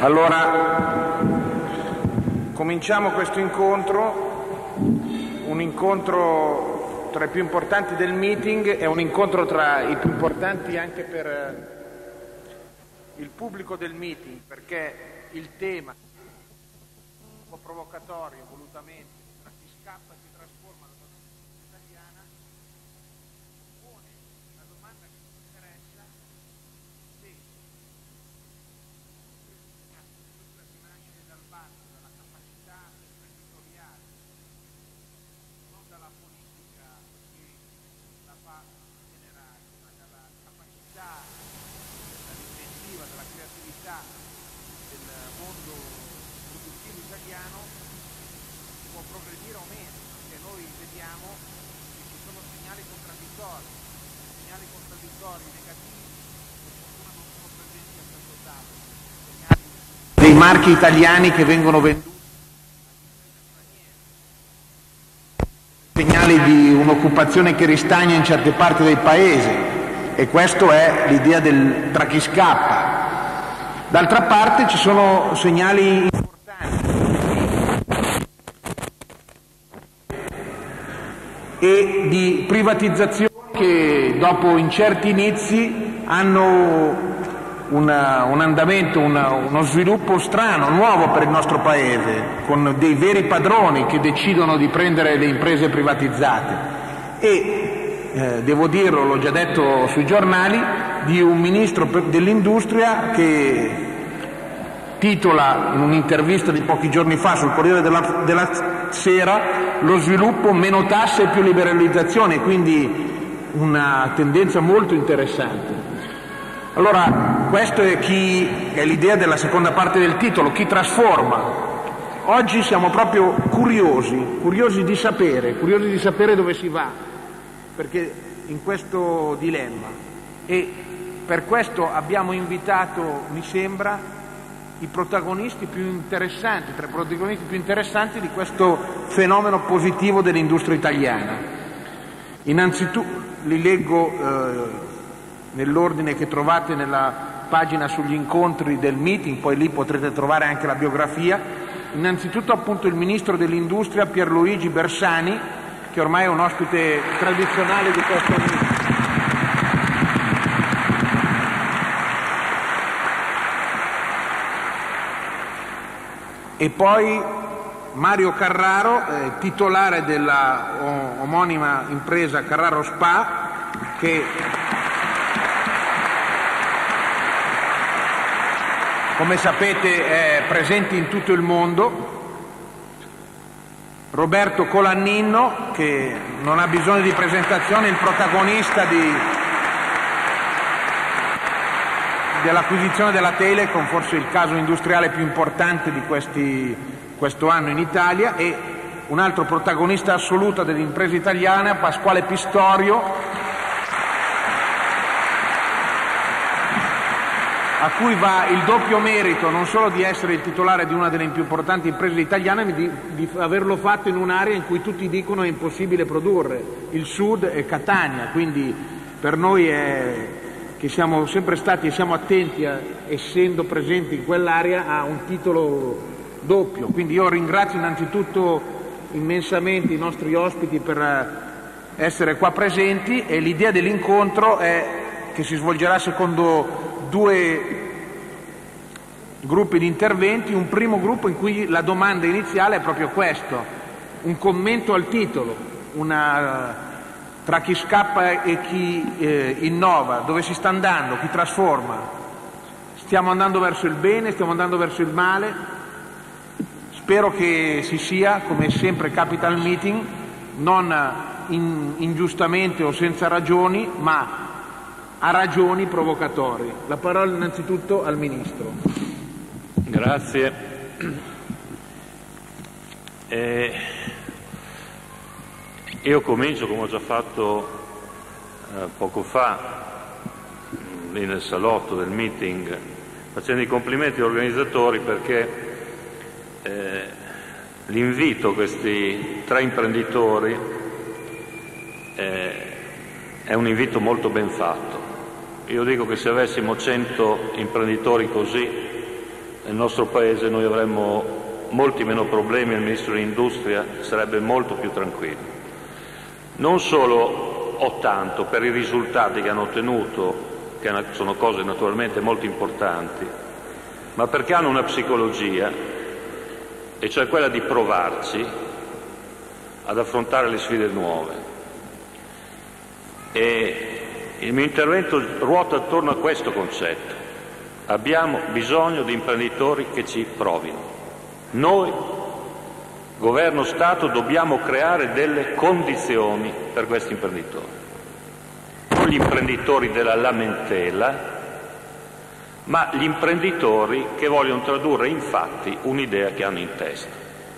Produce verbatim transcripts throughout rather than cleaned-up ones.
Allora, cominciamo questo incontro, un incontro tra i più importanti del meeting, è un incontro tra i più importanti anche per il pubblico del meeting, perché il tema, un po' provocatorio, volutamente, tra chi scappa e si trasforma nella società italiana, pone una domanda che ci interessa se dal basso, dalla capacità imprenditoriale, non dalla politica che la fa generale, ma dalla capacità, dall'inventiva, dalla creatività del mondo produttivo italiano, può progredire o meno, perché noi vediamo che ci sono segnali contraddittori, segnali contraddittori negativi che per fortuna non sono presenti a questo tavolo, segnali dei marchi italiani che vengono venduti, segnali di un'occupazione che ristagna in certe parti del paese, e questo è l'idea del tra chi scappa. D'altra parte ci sono segnali importanti e di privatizzazioni che dopo incerti inizi hanno Una, un andamento, una, uno sviluppo strano, nuovo per il nostro Paese, con dei veri padroni che decidono di prendere le imprese privatizzate e, eh, devo dirlo, l'ho già detto sui giornali, di un ministro dell'industria che titola in un'intervista di pochi giorni fa sul Corriere della, della Sera lo sviluppo meno tasse e più liberalizzazione, quindi una tendenza molto interessante. Allora, questa è, chi, è l'idea della seconda parte del titolo, chi trasforma. Oggi siamo proprio curiosi, curiosi di sapere, curiosi di sapere dove si va, perché in questo dilemma. E per questo abbiamo invitato, mi sembra, i protagonisti più interessanti, tra i protagonisti più interessanti di questo fenomeno positivo dell'industria italiana. Innanzitutto, li leggo eh, nell'ordine che trovate nella pagina sugli incontri del meeting, poi lì potrete trovare anche la biografia. Innanzitutto appunto il Ministro dell'Industria Pierluigi Bersani, che ormai è un ospite tradizionale di questo meeting. E poi Mario Carraro, eh, titolare della omonima impresa Carraro Spa, che come sapete è presente in tutto il mondo. Roberto Colannino, che non ha bisogno di presentazione, il protagonista di, dell'acquisizione della Telecom, forse il caso industriale più importante di questi, questo anno in Italia, e un altro protagonista assoluto dell'impresa italiana, Pasquale Pistorio, a cui va il doppio merito non solo di essere il titolare di una delle più importanti imprese italiane, ma di, di averlo fatto in un'area in cui tutti dicono è impossibile produrre, il Sud e Catania, quindi per noi è, che siamo sempre stati e siamo attenti, a, essendo presenti in quell'area, a un titolo doppio. Quindi io ringrazio innanzitutto immensamente i nostri ospiti per essere qua presenti, e l'idea dell'incontro è che si svolgerà secondo due gruppi di interventi. Un primo gruppo in cui la domanda iniziale è proprio questo, un commento al titolo, una, tra chi scappa e chi eh, innova, dove si sta andando, chi trasforma. Stiamo andando verso il bene, stiamo andando verso il male? Spero che si sia, come sempre capita al meeting, non in, ingiustamente o senza ragioni, ma a ragioni provocatorie. La parola innanzitutto al Ministro. Grazie. Eh, io comincio, come ho già fatto eh, poco fa, lì nel salotto del meeting, facendo i complimenti agli organizzatori, perché eh, l'invito a questi tre imprenditori eh, è un invito molto ben fatto. Io dico che se avessimo cento imprenditori così nel nostro Paese noi avremmo molti meno problemi e il Ministro dell'Industria sarebbe molto più tranquillo. Non solo o tanto per i risultati che hanno ottenuto, che sono cose naturalmente molto importanti, ma perché hanno una psicologia, e cioè quella di provarci ad affrontare le sfide nuove. E il mio intervento ruota attorno a questo concetto. Abbiamo bisogno di imprenditori che ci provino. Noi, Governo, Stato, dobbiamo creare delle condizioni per questi imprenditori. Non gli imprenditori della lamentela, ma gli imprenditori che vogliono tradurre in fatti un'idea che hanno in testa.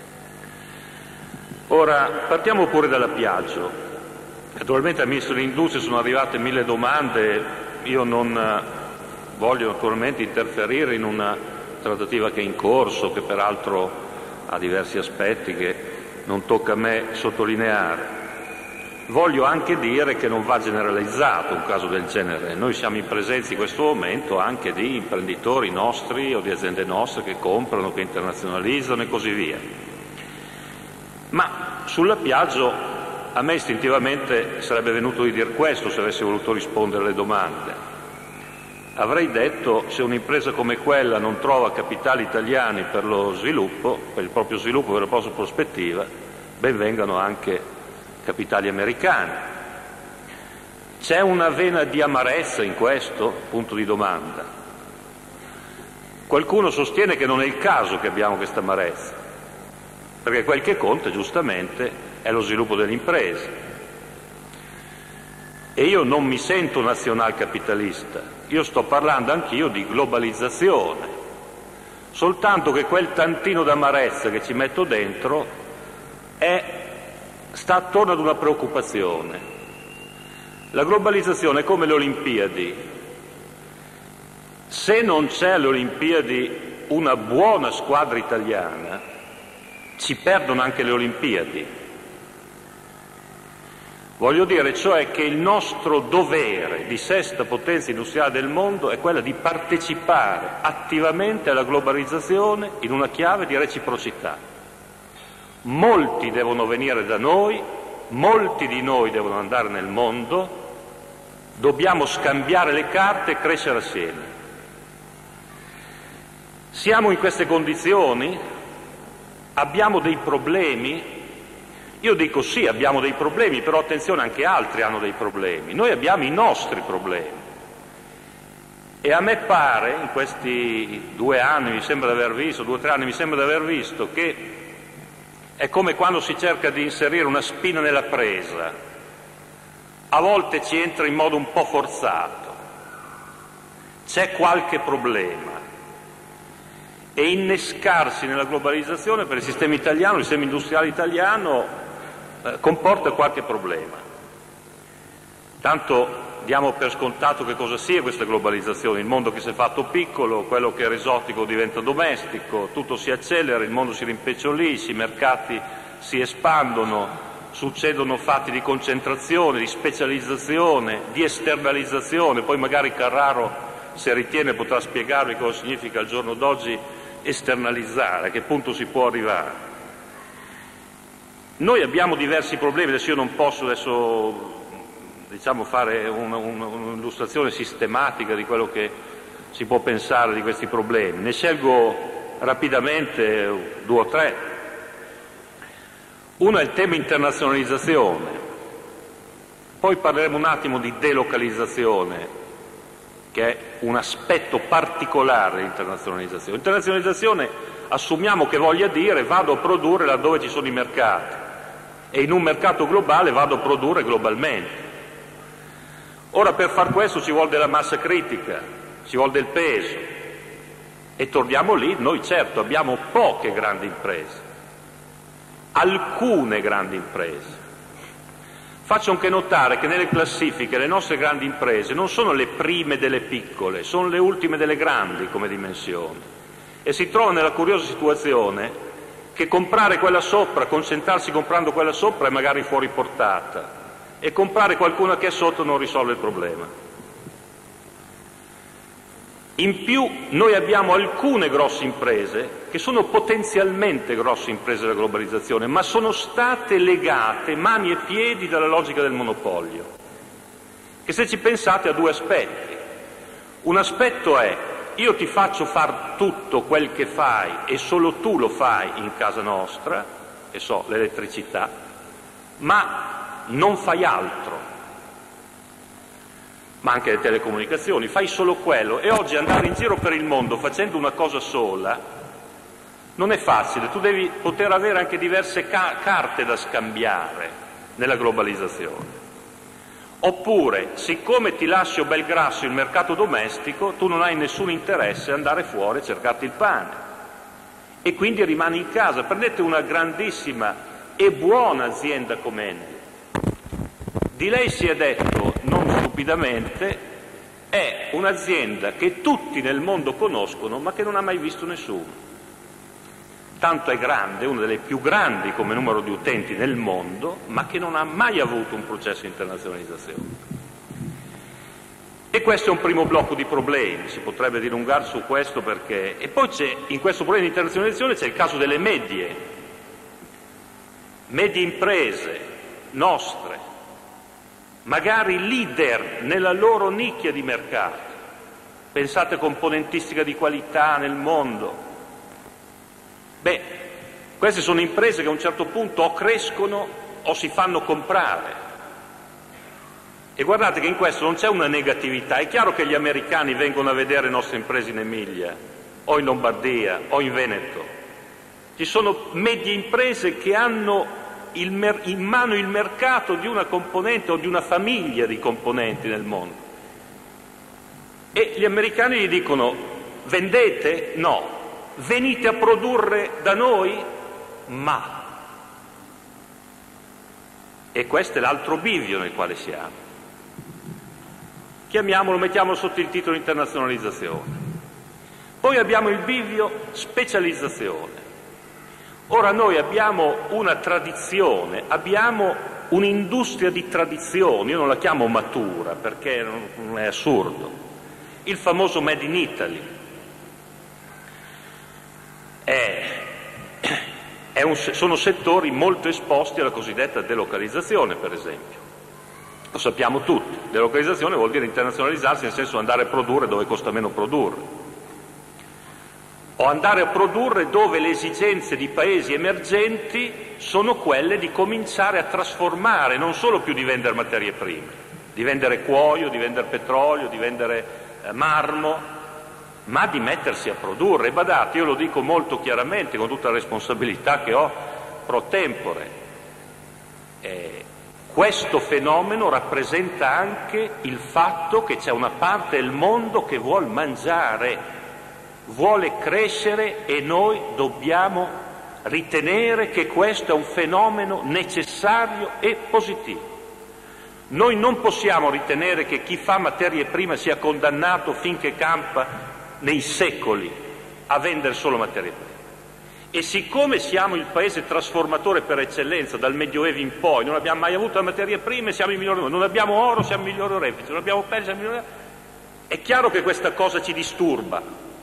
Ora, partiamo pure dalla Piaggio. Naturalmente al Ministro dell'Industria sono arrivate mille domande, io non voglio naturalmente interferire in una trattativa che è in corso, che peraltro ha diversi aspetti che non tocca a me sottolineare. Voglio anche dire che non va generalizzato un caso del genere. Noi siamo in presenza in questo momento anche di imprenditori nostri o di aziende nostre che comprano, che internazionalizzano e così via. Ma sulla Piaggio a me istintivamente sarebbe venuto di dire questo se avessi voluto rispondere alle domande. Avrei detto: se un'impresa come quella non trova capitali italiani per lo sviluppo, per il proprio sviluppo, per la propria prospettiva, ben vengano anche capitali americani. C'è una vena di amarezza in questo? Punto di domanda. Qualcuno sostiene che non è il caso che abbiamo questa amarezza, perché quel che conta giustamente è lo sviluppo delle imprese. E io non mi sento nazionalcapitalista, io sto parlando anch'io di globalizzazione, soltanto che quel tantino d'amarezza che ci metto dentro è sta attorno ad una preoccupazione. La globalizzazione è come le Olimpiadi. Se non c'è alle Olimpiadi una buona squadra italiana, ci perdono anche le Olimpiadi. Voglio dire, cioè, che il nostro dovere di sesta potenza industriale del mondo è quella di partecipare attivamente alla globalizzazione in una chiave di reciprocità. Molti devono venire da noi, molti di noi devono andare nel mondo, dobbiamo scambiare le carte e crescere assieme. Siamo in queste condizioni? Abbiamo dei problemi? Io dico sì, abbiamo dei problemi, però attenzione, anche altri hanno dei problemi. Noi abbiamo i nostri problemi. E a me pare, in questi due anni mi sembra di aver visto, due o tre anni mi sembra di aver visto, che è come quando si cerca di inserire una spina nella presa. A volte ci entra in modo un po' forzato. C'è qualche problema. E innescarsi nella globalizzazione per il sistema italiano, il sistema industriale italiano, eh, comporta qualche problema. Tanto diamo per scontato che cosa sia questa globalizzazione, il mondo che si è fatto piccolo, quello che era esotico diventa domestico, tutto si accelera, il mondo si rimpecciolisce, i mercati si espandono, succedono fatti di concentrazione, di specializzazione, di esternalizzazione. Poi magari Carraro, se ritiene, potrà spiegarvi cosa significa al giorno d'oggi esternalizzare, a che punto si può arrivare. Noi abbiamo diversi problemi, adesso io non posso adesso diciamo fare un, un, un'illustrazione sistematica di quello che si può pensare di questi problemi. Ne scelgo rapidamente due o tre. Uno è il tema internazionalizzazione, poi parleremo un attimo di delocalizzazione, che è un aspetto particolare dell'internazionalizzazione. Internazionalizzazione assumiamo che voglia dire vado a produrre laddove ci sono i mercati e in un mercato globale vado a produrre globalmente. Ora, per far questo ci vuole della massa critica, ci vuole del peso, e torniamo lì. Noi certo abbiamo poche grandi imprese, alcune grandi imprese. Faccio anche notare che nelle classifiche le nostre grandi imprese non sono le prime delle piccole, sono le ultime delle grandi come dimensioni, e si trova nella curiosa situazione che comprare quella sopra, concentrarsi comprando quella sopra è magari fuori portata, e comprare qualcuna che è sotto non risolve il problema. In più noi abbiamo alcune grosse imprese che sono potenzialmente grosse imprese della globalizzazione, ma sono state legate mani e piedi dalla logica del monopolio. E se ci pensate ha due aspetti. Un aspetto è: io ti faccio far tutto quel che fai e solo tu lo fai in casa nostra, che so, l'elettricità, ma non fai altro. Ma anche le telecomunicazioni, fai solo quello. E oggi andare in giro per il mondo facendo una cosa sola non è facile, tu devi poter avere anche diverse ca- carte da scambiare nella globalizzazione. Oppure, siccome ti lascio bel grasso il mercato domestico, tu non hai nessun interesse ad andare fuori a cercarti il pane e quindi rimani in casa. Prendete una grandissima e buona azienda come Enel. Di lei si è detto, non stupidamente, è un'azienda che tutti nel mondo conoscono ma che non ha mai visto nessuno. Tanto è grande, una delle più grandi come numero di utenti nel mondo, ma che non ha mai avuto un processo di internazionalizzazione. E questo è un primo blocco di problemi, si potrebbe dilungare su questo perché... E poi c'è, in questo problema di internazionalizzazione c'è il caso delle medie, medie imprese nostre, magari leader nella loro nicchia di mercato. Pensate a componentistica di qualità nel mondo. Beh, queste sono imprese che a un certo punto o crescono o si fanno comprare. E guardate che in questo non c'è una negatività. È chiaro che gli americani vengono a vedere le nostre imprese in Emilia, o in Lombardia, o in Veneto. Ci sono medie imprese che hanno il mer- in mano il mercato di una componente o di una famiglia di componenti nel mondo. E gli americani gli dicono: vendete? No. Venite a produrre da noi? Ma. E questo è l'altro bivio nel quale siamo. Chiamiamolo, mettiamolo sotto il titolo internazionalizzazione. Poi abbiamo il bivio specializzazione. Ora noi abbiamo una tradizione, abbiamo un'industria di tradizioni, io non la chiamo matura perché non è assurdo, il famoso Made in Italy. È, è un, sono settori molto esposti alla cosiddetta delocalizzazione, per esempio. Lo sappiamo tutti, delocalizzazione vuol dire internazionalizzarsi, nel senso andare a produrre dove costa meno produrre, o andare a produrre dove le esigenze di paesi emergenti sono quelle di cominciare a trasformare, non solo più di vendere materie prime, di vendere cuoio, di vendere petrolio, di vendere eh, marmo, ma di mettersi a produrre. E badate, io lo dico molto chiaramente, con tutta la responsabilità che ho pro tempore, eh, questo fenomeno rappresenta anche il fatto che c'è una parte del mondo che vuol mangiare, vuole crescere, e noi dobbiamo ritenere che questo è un fenomeno necessario e positivo. Noi non possiamo ritenere che chi fa materie prime sia condannato finché campa nei secoli a vendere solo materie prime. E siccome siamo il paese trasformatore per eccellenza dal Medioevo in poi, non abbiamo mai avuto la materia prima e siamo i migliori, non abbiamo oro, siamo i migliori orefici, non abbiamo pelle, siamo i migliori. È chiaro che questa cosa ci disturba,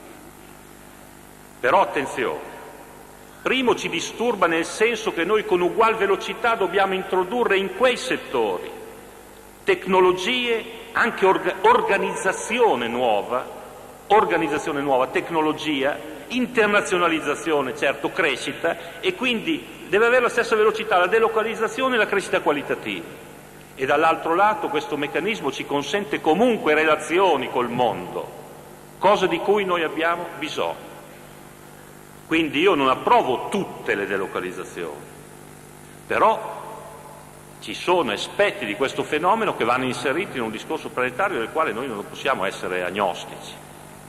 però attenzione, primo ci disturba nel senso che noi con ugual velocità dobbiamo introdurre in quei settori tecnologie, anche orga- organizzazione nuova, organizzazione nuova, tecnologia, internazionalizzazione, certo, crescita, e quindi deve avere la stessa velocità la delocalizzazione e la crescita qualitativa. E dall'altro lato questo meccanismo ci consente comunque relazioni col mondo, cosa di cui noi abbiamo bisogno. Quindi io non approvo tutte le delocalizzazioni, però ci sono aspetti di questo fenomeno che vanno inseriti in un discorso planetario del quale noi non possiamo essere agnostici.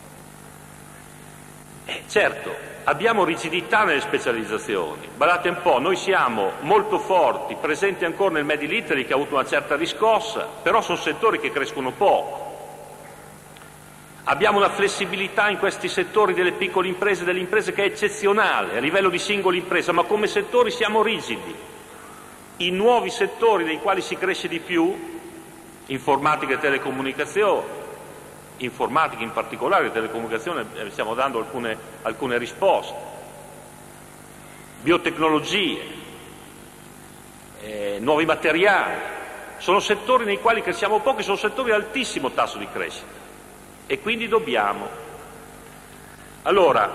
Eh, certo, abbiamo rigidità nelle specializzazioni. Badate un po', noi siamo molto forti, presenti ancora nel Made in Italy che ha avuto una certa riscossa, però sono settori che crescono poco. Abbiamo una flessibilità in questi settori delle piccole imprese, delle imprese, che è eccezionale a livello di singola impresa, ma come settori siamo rigidi. I nuovi settori nei quali si cresce di più, informatica e telecomunicazione, informatica in particolare, telecomunicazione, eh, stiamo dando alcune, alcune risposte, biotecnologie, eh, nuovi materiali, sono settori nei quali cresciamo poco, sono settori ad altissimo tasso di crescita e quindi dobbiamo. Allora,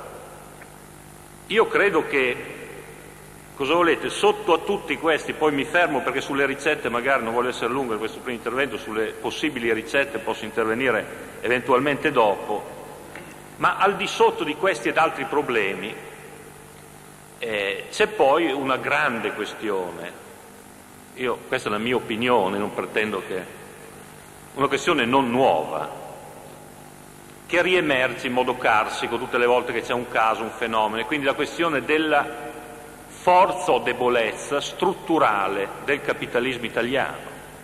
io credo che, cosa volete, sotto a tutti questi, poi mi fermo perché sulle ricette magari non voglio essere lungo in questo primo intervento, sulle possibili ricette posso intervenire eventualmente dopo, ma al di sotto di questi ed altri problemi eh, c'è poi una grande questione, io, questa è la mia opinione, non pretendo che, una questione non nuova, che riemerge in modo carsico tutte le volte che c'è un caso, un fenomeno, e quindi la questione della forza o debolezza strutturale del capitalismo italiano,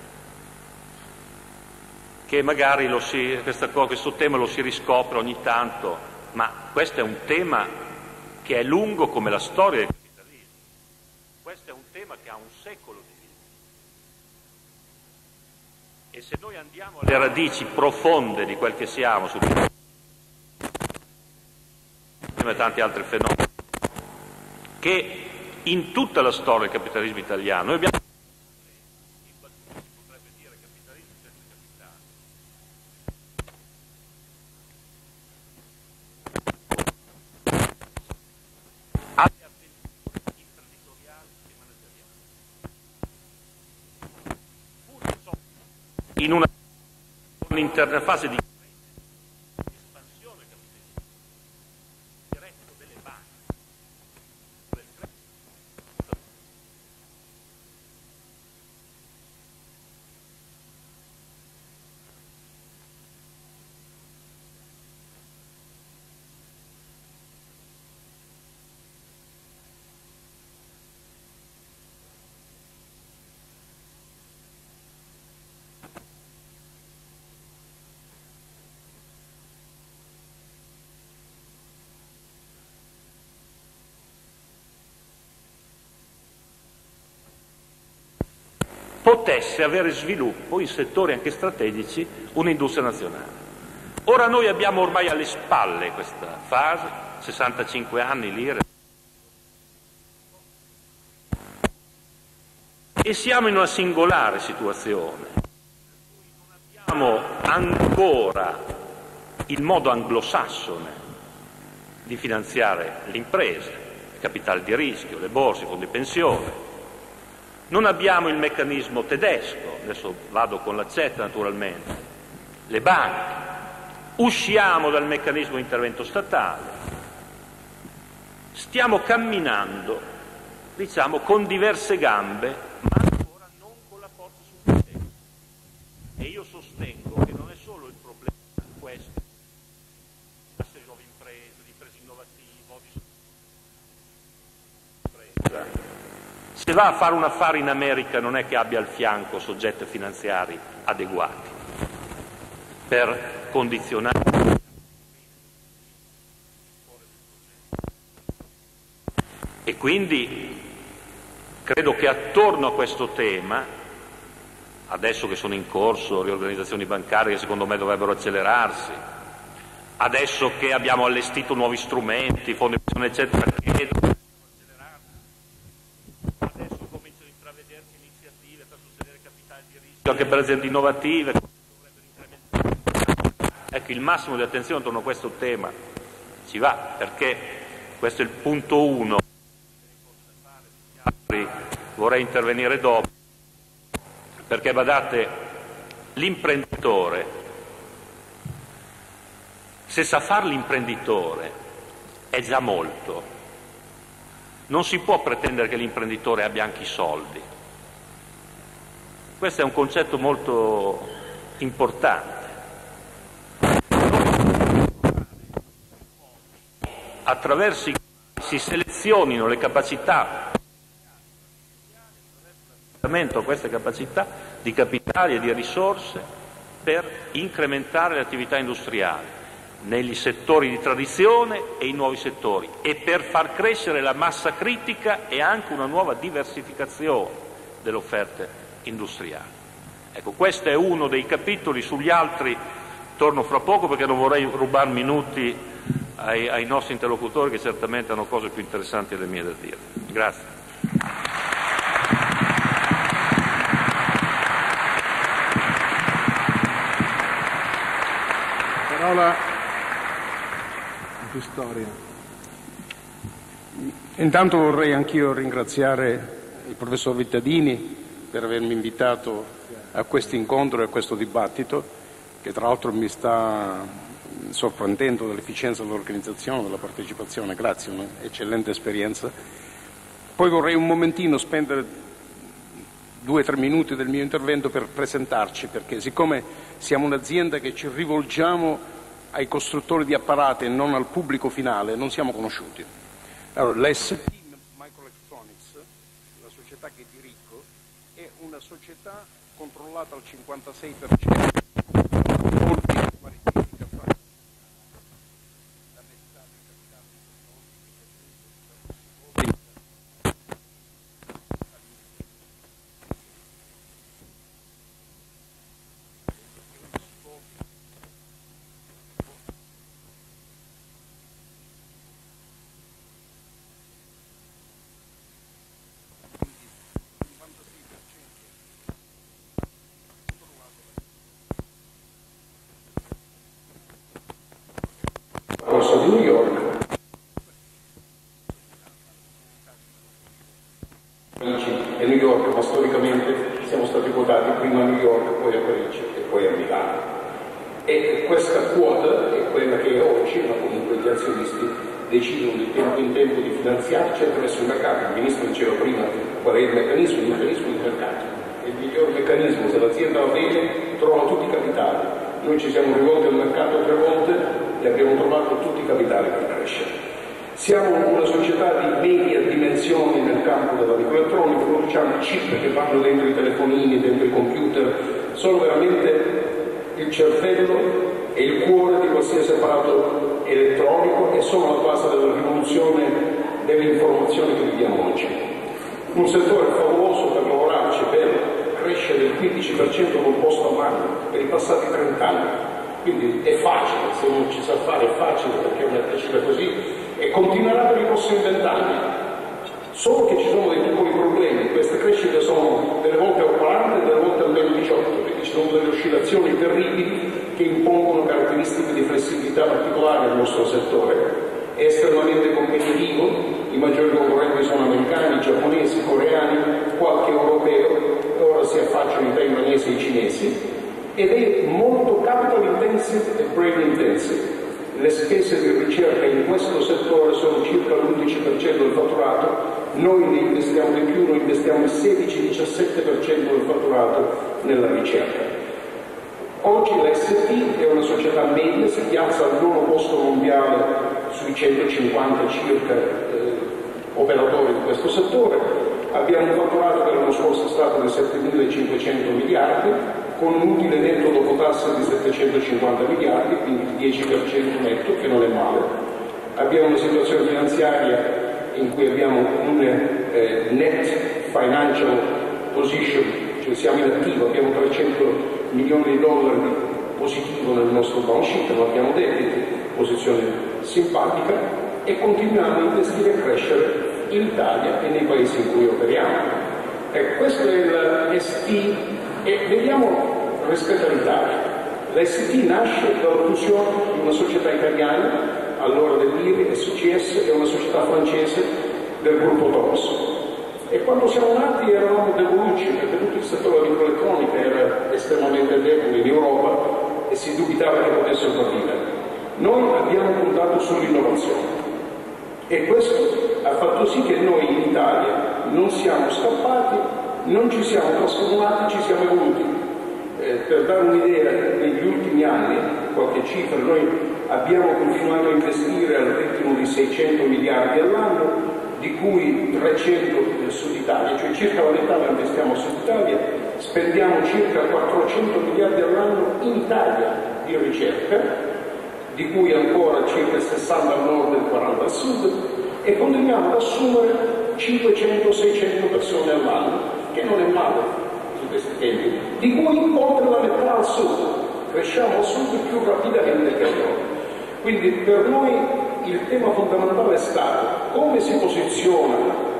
che magari lo si, questa, questo tema lo si riscopre ogni tanto, ma questo è un tema che è lungo come la storia del capitalismo, questo è un tema che ha un secolo di vita, e se noi andiamo alle radici profonde di quel che siamo, su e tanti altri fenomeni, che in tutta la storia del capitalismo italiano noi abbiamo in qualcuno si potrebbe dire capitalismo senza capitale, alle avventure imprenditoriali e manageriali, in una un'interna fase di potesse avere sviluppo in settori anche strategici un'industria nazionale. Ora noi abbiamo ormai alle spalle questa fase, sessantacinque anni l'I R E, e siamo in una singolare situazione. Non abbiamo ancora il modo anglosassone di finanziare le imprese, il capitale di rischio, le borse, i fondi pensione. Non abbiamo il meccanismo tedesco, adesso vado con l'accetta naturalmente, le banche, usciamo dal meccanismo di intervento statale, stiamo camminando, diciamo, con diverse gambe, ma ancora non con la forza sufficiente. E io sostengo che non è solo il problema questo, di nuove imprese, di imprese innovative, di impresa. Se va a fare un affare in America non è che abbia al fianco soggetti finanziari adeguati per condizionare. E quindi credo che attorno a questo tema, adesso che sono in corso riorganizzazioni bancarie che secondo me dovrebbero accelerarsi, adesso che abbiamo allestito nuovi strumenti, fondi eccetera, credo anche per aziende innovative, ecco, il massimo di attenzione attorno a questo tema ci va, perché questo è il punto uno. Vorrei intervenire dopo, perché badate, l'imprenditore, se sa fare l'imprenditore, è già molto. Non si può pretendere che l'imprenditore abbia anche i soldi. Questo è un concetto molto importante. Attraverso i quali si selezionino le capacità, a queste capacità di capitali e di risorse per incrementare le attività industriali negli settori di tradizione e in nuovi settori e per far crescere la massa critica e anche una nuova diversificazione delle offerte industriali. Ecco, questo è uno dei capitoli, sugli altri torno fra poco perché non vorrei rubare minuti ai, ai nostri interlocutori che certamente hanno cose più interessanti delle mie da dire. Grazie. Parola di storia. Intanto vorrei anch'io ringraziare il professor Vittadini per avermi invitato a questo incontro e a questo dibattito, che tra l'altro mi sta sorprendendo dall'efficienza dell'organizzazione, della partecipazione. Grazie, un'eccellente esperienza. Poi vorrei un momentino spendere due o tre minuti del mio intervento per presentarci, perché siccome siamo un'azienda che ci rivolgiamo ai costruttori di apparati e non al pubblico finale, non siamo conosciuti. Allora, la S T Microelectronics, la società che dirigo, è una società controllata al cinquantasei per cento di New York e New York, ma storicamente siamo stati quotati prima a New York, poi a Parigi e poi a Milano. E questa quota è quella che oggi, ma comunque gli azionisti decidono di tempo in tempo di finanziarci attraverso il mercato. Il Ministro diceva prima qual è il meccanismo, il meccanismo del mercato. È il miglior meccanismo, se l'azienda va bene trova tutti i capitali. Noi ci siamo rivolti al mercato tre volte e abbiamo trovato tutti i capitali per crescere. Siamo una società di media dimensioni nel campo della microelettronica, produciamo chip che vanno dentro i telefonini, dentro i computer, sono veramente il cervello e il cuore di qualsiasi apparato elettronico e sono la base della rivoluzione dell'informazione che viviamo oggi. Un settore favoloso per lavorarci, per crescere del quindici per cento col posto a mano per i passati trenta anni. Quindi è facile, se uno ci sa fare è facile perché è una crescita così e continuerà per i prossimi vent'anni. Solo che ci sono dei piccoli problemi, queste crescite sono delle volte al quaranta e delle volte al meno diciotto, quindi ci sono delle oscillazioni terribili che impongono caratteristiche di flessibilità particolari al nostro settore. È estremamente competitivo, i maggiori concorrenti sono americani, giapponesi, coreani, qualche europeo, ora si affacciano i taiwanesi e i cinesi, ed è molto capital intensive e brain intensive. Le spese di ricerca in questo settore sono circa l'undici per cento del fatturato, noi ne investiamo di più, noi investiamo il sedici diciassette per cento del fatturato nella ricerca. Oggi la S T è una società media, si piazza al nono posto mondiale sui centocinquanta circa eh, operatori di questo settore. Abbiamo un fatturato che l'anno scorso è stato di settemilacinquecento miliardi, con un utile netto dopo tasse di settecentocinquanta miliardi, quindi il dieci per cento netto, che non è male. Abbiamo una situazione finanziaria in cui abbiamo un eh, net financial position, cioè siamo in attivo, abbiamo trecento milioni di dollari di positivo nel nostro balance sheet, non abbiamo debiti, posizione simpatica, e continuiamo a investire e a crescere in Italia e nei paesi in cui operiamo. Ecco, questo è il S T e vediamo rispetto all'Italia. La S T nasce dalla fusione di una società italiana, allora dell'I R I, S C S, e una società francese del gruppo Thomson. E quando siamo nati eravamo debolucci, perché tutto il settore della microelettronica era estremamente debole in Europa e si dubitava che potesse fallire. Noi abbiamo puntato sull'innovazione e questo ha fatto sì che noi in Italia non siamo scappati, non ci siamo trasformati, ci siamo evoluti. Eh, per dare un'idea, negli ultimi anni, qualche cifra, noi abbiamo continuato a investire al ritmo di seicento miliardi all'anno, di cui trecento nel Sud Italia, cioè circa la metà la investiamo al Sud Italia, spendiamo circa quattrocento miliardi all'anno in Italia di ricerca, di cui ancora circa sessanta al nord e quaranta al sud, e continuiamo ad assumere cinquecento seicento persone all'anno, che non è male su questi tempi, di cui oltre la metà al sud. cresciamo al sud più rapidamente che al nord. Quindi per noi il tema fondamentale è stato come si posiziona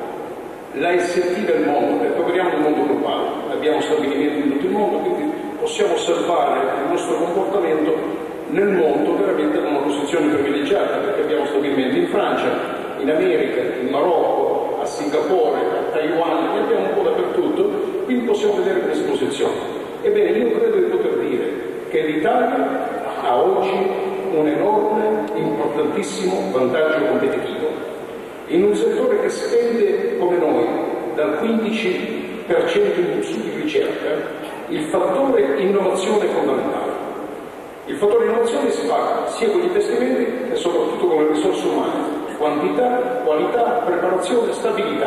l'A S T del mondo, perché operiamo nel mondo globale, abbiamo stabilimenti in tutto il mondo, quindi possiamo osservare il nostro comportamento nel mondo veramente in una posizione privilegiata, perché abbiamo stabilimenti in Francia, in America, in Marocco, a Singapore, a Taiwan, ne abbiamo un po' dappertutto, quindi possiamo vedere come si posiziona. Ebbene, io credo di poter dire che l'Italia ha oggi un enorme, importantissimo vantaggio competitivo in un settore che spende come noi dal quindici per cento in su di ricerca. Il fattore innovazione è fondamentale. Il fattore innovazione si fa sia con gli investimenti che soprattutto con le risorse umane, quantità, qualità, preparazione, stabilità.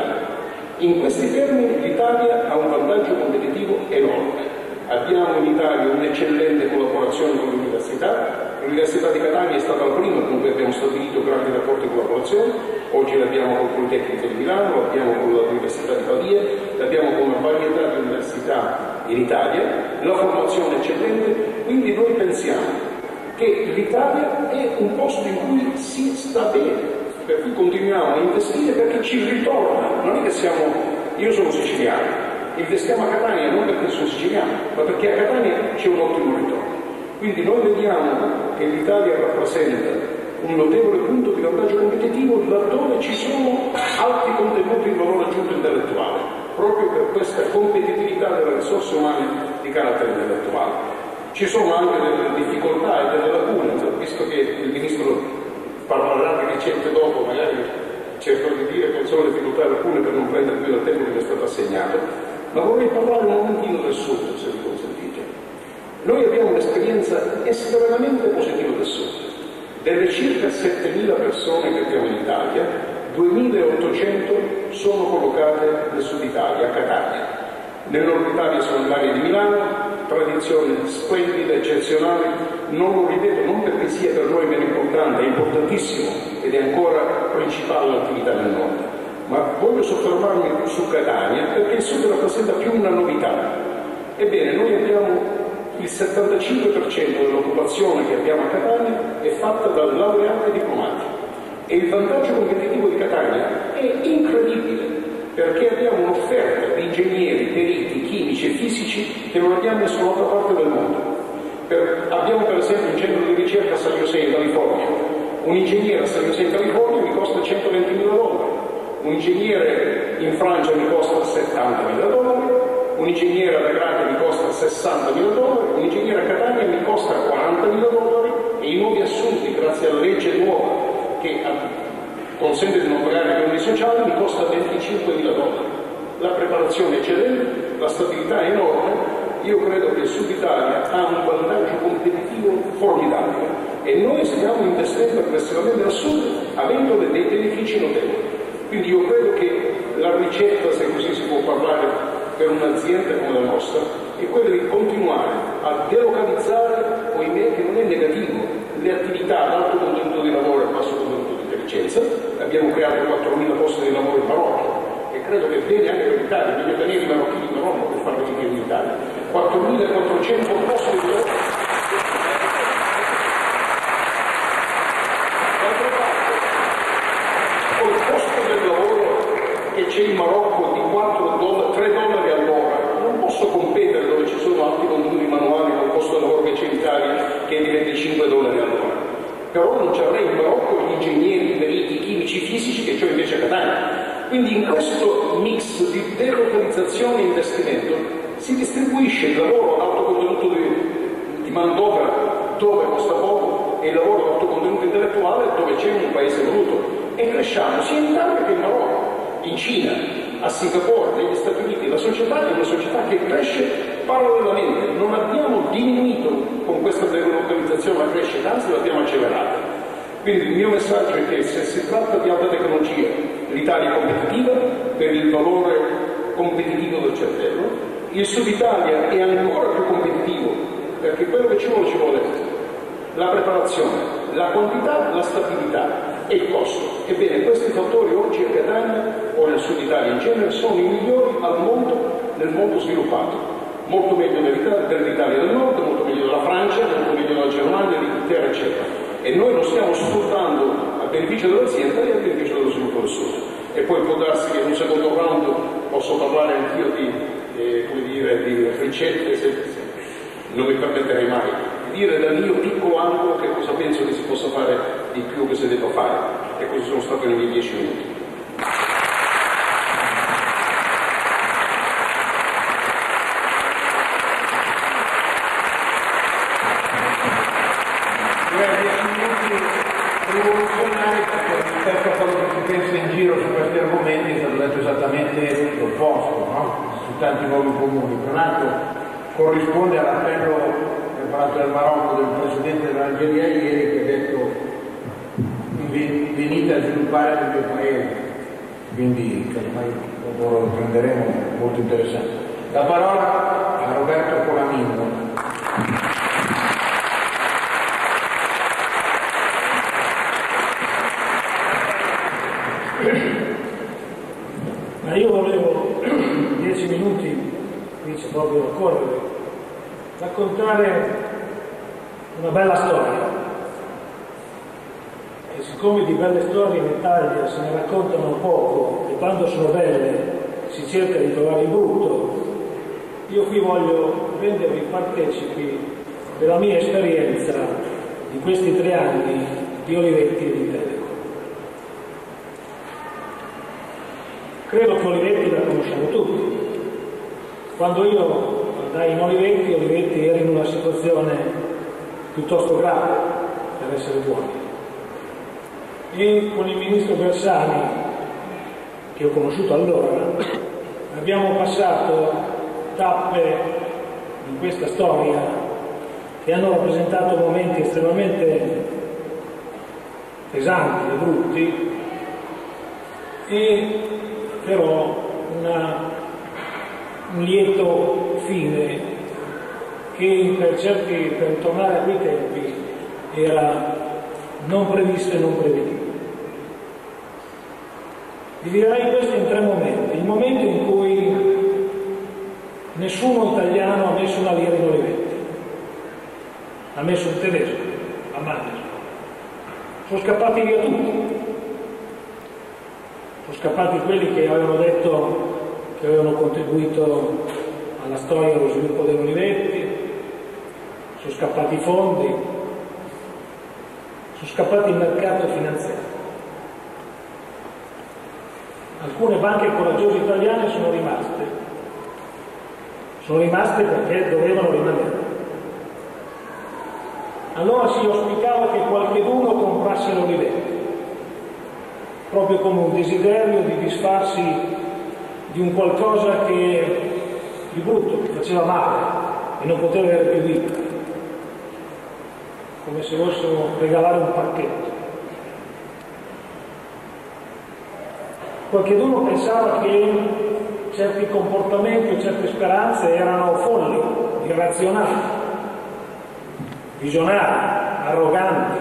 In questi termini l'Italia ha un vantaggio competitivo enorme. Abbiamo in Italia un'eccellente collaborazione con l'università. L'Università di Catania è stata la prima con cui abbiamo stabilito grandi rapporti di collaborazione. Oggi l'abbiamo con il Politecnico di Milano, l'abbiamo con l'Università di Pavia, l'abbiamo con una varietà di università in Italia. La formazione è eccellente, quindi noi pensiamo che l'Italia è un posto in cui si sta bene, per cui continuiamo a investire perché ci ritorna. Non è che siamo... Io sono siciliano. Investiamo a Catania non perché sono siciliano, ma perché a Catania c'è un ottimo ritorno. Quindi noi vediamo che l'Italia rappresenta un notevole punto di vantaggio competitivo laddove ci sono alti contenuti di valore aggiunto intellettuale, proprio per questa competitività delle risorse umane di carattere intellettuale. Ci sono anche delle difficoltà e delle lacune, visto che il Ministro parlerà di ricette dopo, magari cerco di dire quali sono le difficoltà e lacune per non prendere più del tempo che mi è stato assegnato. Ma vorrei parlare un momentino del Sud, se vi consentite. Noi abbiamo un'esperienza estremamente positiva del Sud. Delle circa settemila persone che abbiamo in Italia, duemilaottocento sono collocate nel Sud Italia, a Catania. Nel Nord Italia sono nell'area di Milano, tradizioni splendide, eccezionali. Non lo ripeto non perché sia per noi meno importante, è importantissimo ed è ancora principale l'attività nel Nord. Ma voglio soffermarmi su Catania perché il Sud rappresenta più una novità. Ebbene, noi abbiamo il settantacinque per cento dell'occupazione che abbiamo a Catania è fatta da laureati e diplomati e il vantaggio competitivo di Catania è incredibile perché abbiamo un'offerta di ingegneri, periti, chimici e fisici che non abbiamo in nessun'altra parte del mondo. Per, abbiamo per esempio un centro di ricerca a San José in California. Un ingegnere a San José in California mi costa centoventimila dollari. Un ingegnere in Francia mi costa settantamila dollari, un ingegnere ad Agrate mi costa sessantamila dollari, un ingegnere a Catania mi costa quarantamila dollari e i nuovi assunti, grazie alla legge nuova che consente di non pagare i beni sociali, mi costa venticinquemila dollari. La preparazione è eccellente, la stabilità è enorme. Io credo che il Sud Italia ha un vantaggio competitivo formidabile e noi stiamo investendo aggressivamente al Sud avendo dei benefici notevoli. Quindi io credo che la ricetta, se così si può parlare, per un'azienda come la nostra, è quella di continuare a delocalizzare, poiché non è negativo, le attività ad alto contenuto di lavoro e basso contenuto di intelligenza. Abbiamo creato quattromila posti di lavoro in Marocco e credo che bene anche per l'Italia, bisogna tenere i marocchini in Marocco per far venire in Italia. quattromilaquattrocento posti di lavoro. Che c'è in Marocco di quattro dollari, tre dollari all'ora, non posso competere dove ci sono alti contenuti manuali con il costo di lavoro che c'è in Italia che è di venticinque dollari all'ora. Però non ci avrei in Marocco gli ingegneri, i periti, chimici, fisici che c'ho invece a Catania. Quindi in questo mix di delocalizzazione e investimento si distribuisce il lavoro ad alto contenuto di, di manodopera dove costa poco e il lavoro ad alto contenuto intellettuale dove c'è un paese evoluto e cresciamo sia in Italia che in Marocco. In Cina, a Singapore, negli Stati Uniti, la società è una società che cresce parallelamente. Non abbiamo diminuito con questa delocalizzazione la crescita, anzi l'abbiamo accelerata. Quindi il mio messaggio è che se si tratta di alta tecnologia, l'Italia è competitiva per il valore competitivo del cervello, il Sud Italia è ancora più competitivo perché quello che ci vuole ci vuole la preparazione, la quantità, la stabilità e il costo. Ebbene, questi fattori oggi a Catania o nel Sud Italia in genere sono i migliori al mondo, nel mondo sviluppato. molto meglio dell'Italia del Nord, molto meglio della Francia, molto meglio della Germania, dell'Inghilterra, eccetera. E noi lo stiamo sfruttando a beneficio dell'azienda e a beneficio dello sviluppo del Sud. E poi può darsi che in un secondo round posso parlare anch'io di, eh, come dire, di ricette, se, se non mi permetterei mai di dire dal mio piccolo angolo che cosa penso che si possa fare di più, che si debba fare. E questi sono stati nei miei dieci minuti. Rivoluzionari, perché rispetto a quello che si pensa in giro su questi argomenti è stato detto esattamente l'opposto, no? Su tanti nuovi comuni. Tra l'altro corrisponde all'appello del Palazzo del Marocco del Presidente dell'Algeria ieri, che ha detto venite a sviluppare il mio paese, quindi ormai dopo lo prenderemo, molto interessante. La parola a Roberto Colaninno. Ma io volevo, dieci minuti, qui c'è proprio da correre, raccontare una bella storia. E siccome di belle storie in Italia se ne raccontano poco e quando sono belle si cerca di trovare il brutto, io qui voglio rendervi partecipi della mia esperienza di questi tre anni di Olivetti e di Telecom. Credo che Olivetti la conosciamo tutti. Quando io andai in Olivetti, Olivetti era in una situazione piuttosto grave, per essere buoni. E con il ministro Bersani, che ho conosciuto allora, abbiamo passato tappe in questa storia che hanno rappresentato momenti estremamente pesanti e brutti, e però una, un lieto fine che per certi, per tornare a quei tempi, era non previsto e non prevedibile. Dividerei questo in tre momenti. Il momento in cui nessuno italiano ha messo una lira in Olivetti, ha messo un tedesco, a Mannes. Sono scappati via tutti. Sono scappati quelli che avevano detto che avevano contribuito alla storia e allo sviluppo dell'Olivetti, sono scappati i fondi, sono scappati il mercato finanziario. Alcune banche coraggiose italiane sono rimaste, sono rimaste perché dovevano rimanere. Allora si auspicava che qualcheduno comprasse l'Olivetti, proprio come un desiderio di disfarsi di un qualcosa che di brutto, che faceva male e non poteva avere più vita, come se fossero regalare un pacchetto. Qualcheduno pensava che certi comportamenti o certe speranze erano folli, irrazionali, visionari, arroganti.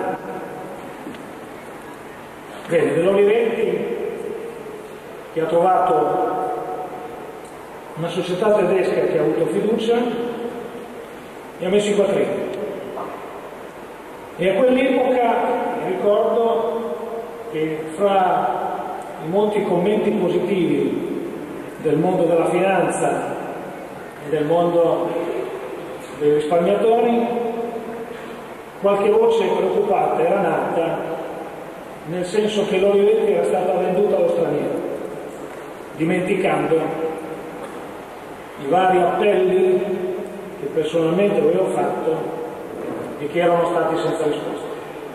Bene, dell'Olivetti, che ha trovato una società tedesca che ha avuto fiducia e ha messo i quattrini. E a quell'epoca ricordo che fra i molti commenti positivi del mondo della finanza e del mondo dei risparmiatori, qualche voce preoccupata era nata, nel senso che l'Olivetti era stata venduta allo straniero, dimenticando i vari appelli che personalmente avevo fatto e che erano stati senza risposta.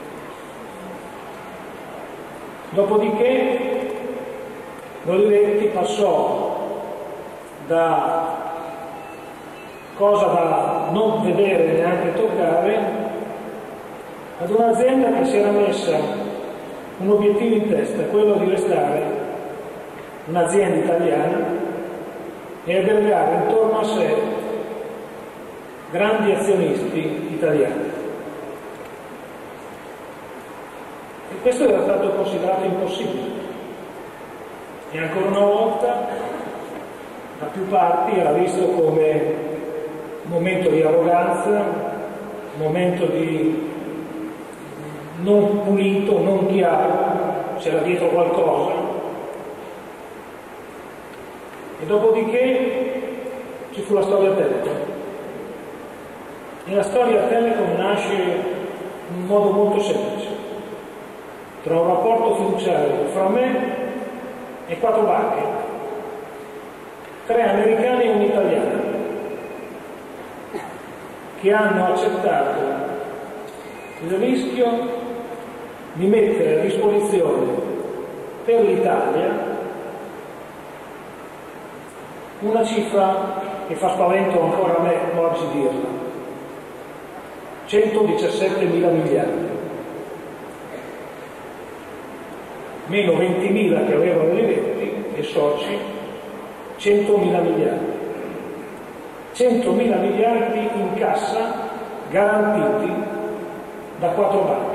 Dopodiché l'Olivetti passò da cosa da non vedere neanche toccare ad un'azienda che si era messa un obiettivo in testa, quello di restare un'azienda italiana e aggregare intorno a sé grandi azionisti italiani. E questo era stato considerato impossibile. E ancora una volta da più parti era visto come momento di arroganza, un momento di non pulito, non chiaro, c'era dietro qualcosa. E dopodiché ci fu la storia Telecom. E la storia Telecom nasce in un modo molto semplice, tra un rapporto fiduciario fra me e quattro banche, tre americani e un italiano, che hanno accettato il rischio di mettere a disposizione per l'Italia una cifra che fa spavento ancora a me oggi dirla: centodiciassette mila miliardi, meno ventimila che avevano Olivetti e soci, centomila miliardi. centomila miliardi in cassa garantiti da quattro banche.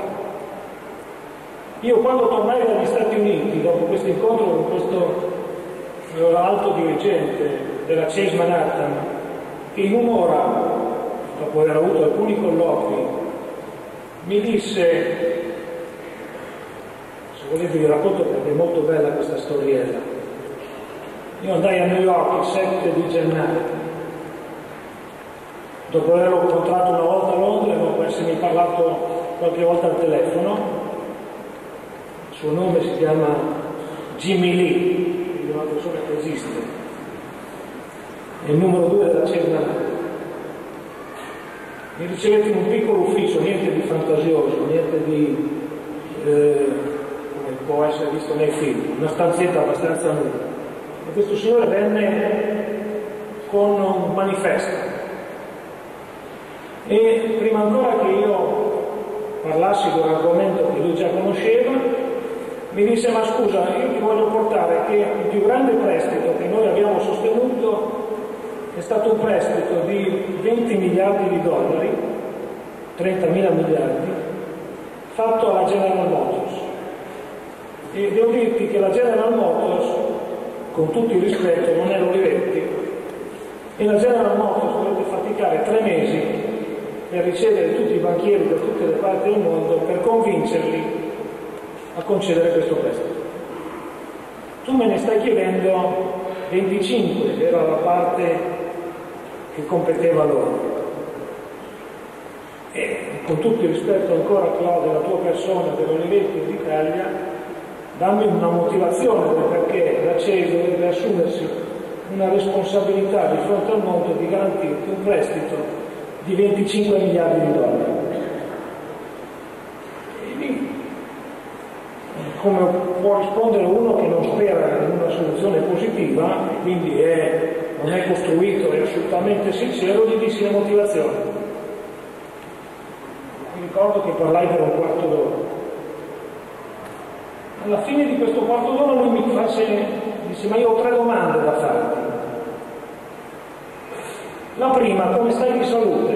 Io quando tornai dagli Stati Uniti, dopo questo incontro con questo alto dirigente della Chase Manhattan, che in un'ora, dopo aver avuto alcuni colloqui, mi disse, se volete vi racconto perché è molto bella questa storiella. Io andai a New York il sette di gennaio, dopo averlo incontrato una volta a Londra e dopo essermi parlato qualche volta al telefono. Il suo nome si chiama Jimmy Lee, è una persona che esiste, è il numero due della Cesna. Mi ricevette in un piccolo ufficio, niente di fantasioso, niente di eh, come può essere visto nei film, una stanzietta abbastanza nuda. E questo signore venne con un manifesto. E prima ancora che io parlassi di un argomento che lui già conosceva, mi disse: ma scusa, io ti voglio portare che il più grande prestito che noi abbiamo sostenuto è stato un prestito di venti miliardi di dollari, trentamila miliardi, fatto alla General Motors. E devo dirti che la General Motors, con tutto il rispetto, non è l'Olivetti, e la General Motors dovette faticare tre mesi per ricevere tutti i banchieri da tutte le parti del mondo per convincerli a concedere questo prestito. Tu me ne stai chiedendo venticinque, era la parte che competeva a loro. E con tutto il rispetto ancora, Claudio, della tua persona, dell'Olivetti e d'Italia, dammi una motivazione del perché la Chase dovrebbe assumersi una responsabilità di fronte al mondo di garantirti un prestito di venticinque miliardi di dollari. E lì, come può rispondere uno che non spera in una soluzione positiva e quindi è, non è costruito, è assolutamente sincero, gli dissi le motivazioni. Mi ricordo che parlai per un quarto d'ora. Alla fine di questo quarto d'ora lui mi fece, disse: ma io ho tre domande da farti. La prima: come stai di salute?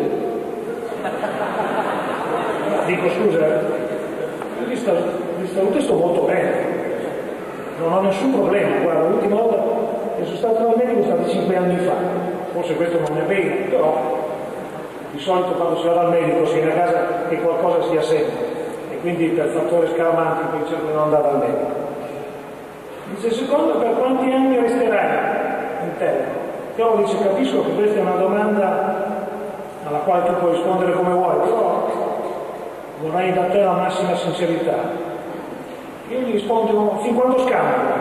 Dico: scusa, io di, sta, di salute sto molto bene, non ho nessun problema. Guarda, l'ultima volta che sono stato dal medico è stato cinque anni fa, forse questo non è bene, però di solito quando si va dal medico si viene a casa che qualcosa sia sempre, e quindi per fattore scaramantico io cerco di non andare dal medico. Dice: secondo, per quanti anni resterai in terra? Però dice: capisco che questa è una domanda alla quale tu puoi rispondere come vuoi, però vorrei da te la massima sincerità. Io gli rispondo: fin quando scambio.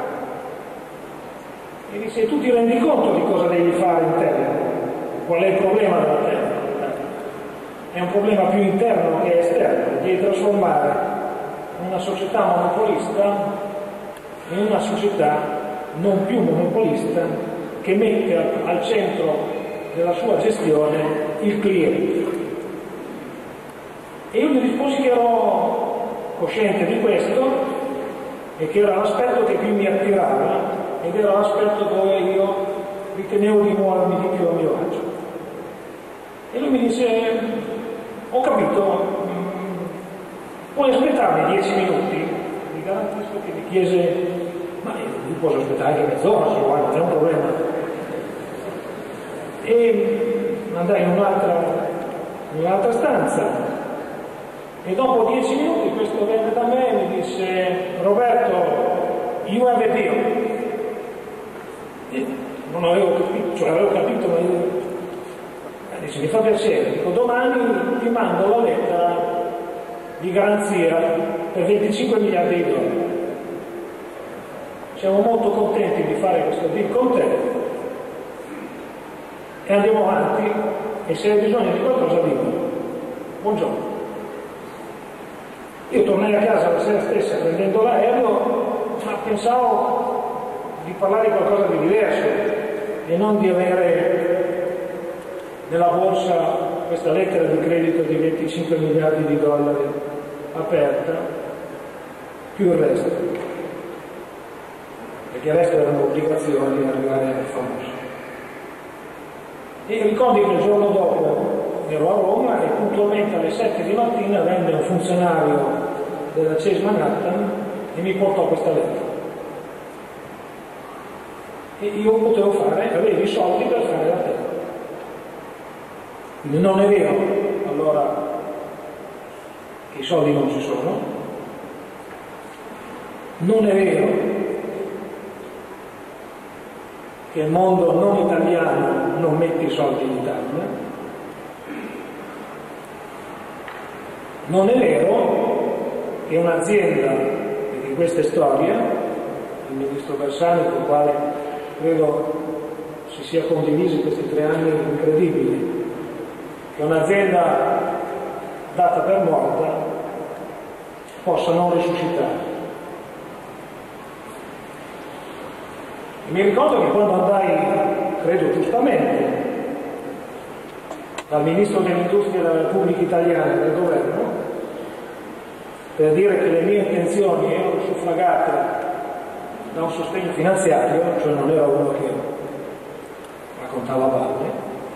E dice: tu ti rendi conto di cosa devi fare in terra? Qual è il problema della terra? È un problema più interno che esterno, devi trasformare una società monopolista in una società non più monopolista, che mette al centro della sua gestione il cliente. E io gli risposi che ero cosciente di questo e che era l'aspetto che più mi attirava ed era l'aspetto dove io ritenevo di muovermi di più a mio agio. E lui mi disse: ho capito, puoi aspettarmi dieci minuti? Mi garantisco che mi chiese: ma io posso aspettare anche mezz'ora se vuoi, non è un problema. E andai in un'altra, in un'altra stanza e dopo dieci minuti questo venne da me e mi disse: Roberto, you have a deal. E non avevo capito, cioè avevo capito, ma io dice: mi fa piacere, dico, domani ti mando la lettera di garanzia per venticinque miliardi di dollari. Siamo molto contenti di fare questo deal con te e andiamo avanti, e se hai bisogno di qualcosa dico. Buongiorno. Io tornai a casa la sera stessa prendendo l'aereo, ma pensavo di parlare di qualcosa di diverso e non di avere nella borsa questa lettera di credito di venticinque miliardi di dollari aperta, più il resto, perché il resto erano obbligazioni di arrivare al famoso. E ricordi che il giorno dopo ero a Roma e puntualmente alle sette di mattina venne un funzionario della Chase Manhattan e mi portò questa lettera. E io potevo fare, avevo i soldi per fare la terra. Quindi non è vero allora che i soldi non ci sono, non è vero che il mondo non italiano non mette i soldi in Italia, non è vero che un'azienda, e di queste storie il ministro Bersani, con il quale credo si sia condivisi questi tre anni incredibili, che un'azienda data per morta possa non risuscitare. Mi ricordo che quando andai, credo giustamente, dal Ministro dell'Industria della Repubblica Italiana e del Governo per dire che le mie intenzioni erano suffragate da un sostegno finanziario, cioè non era uno che raccontava balle,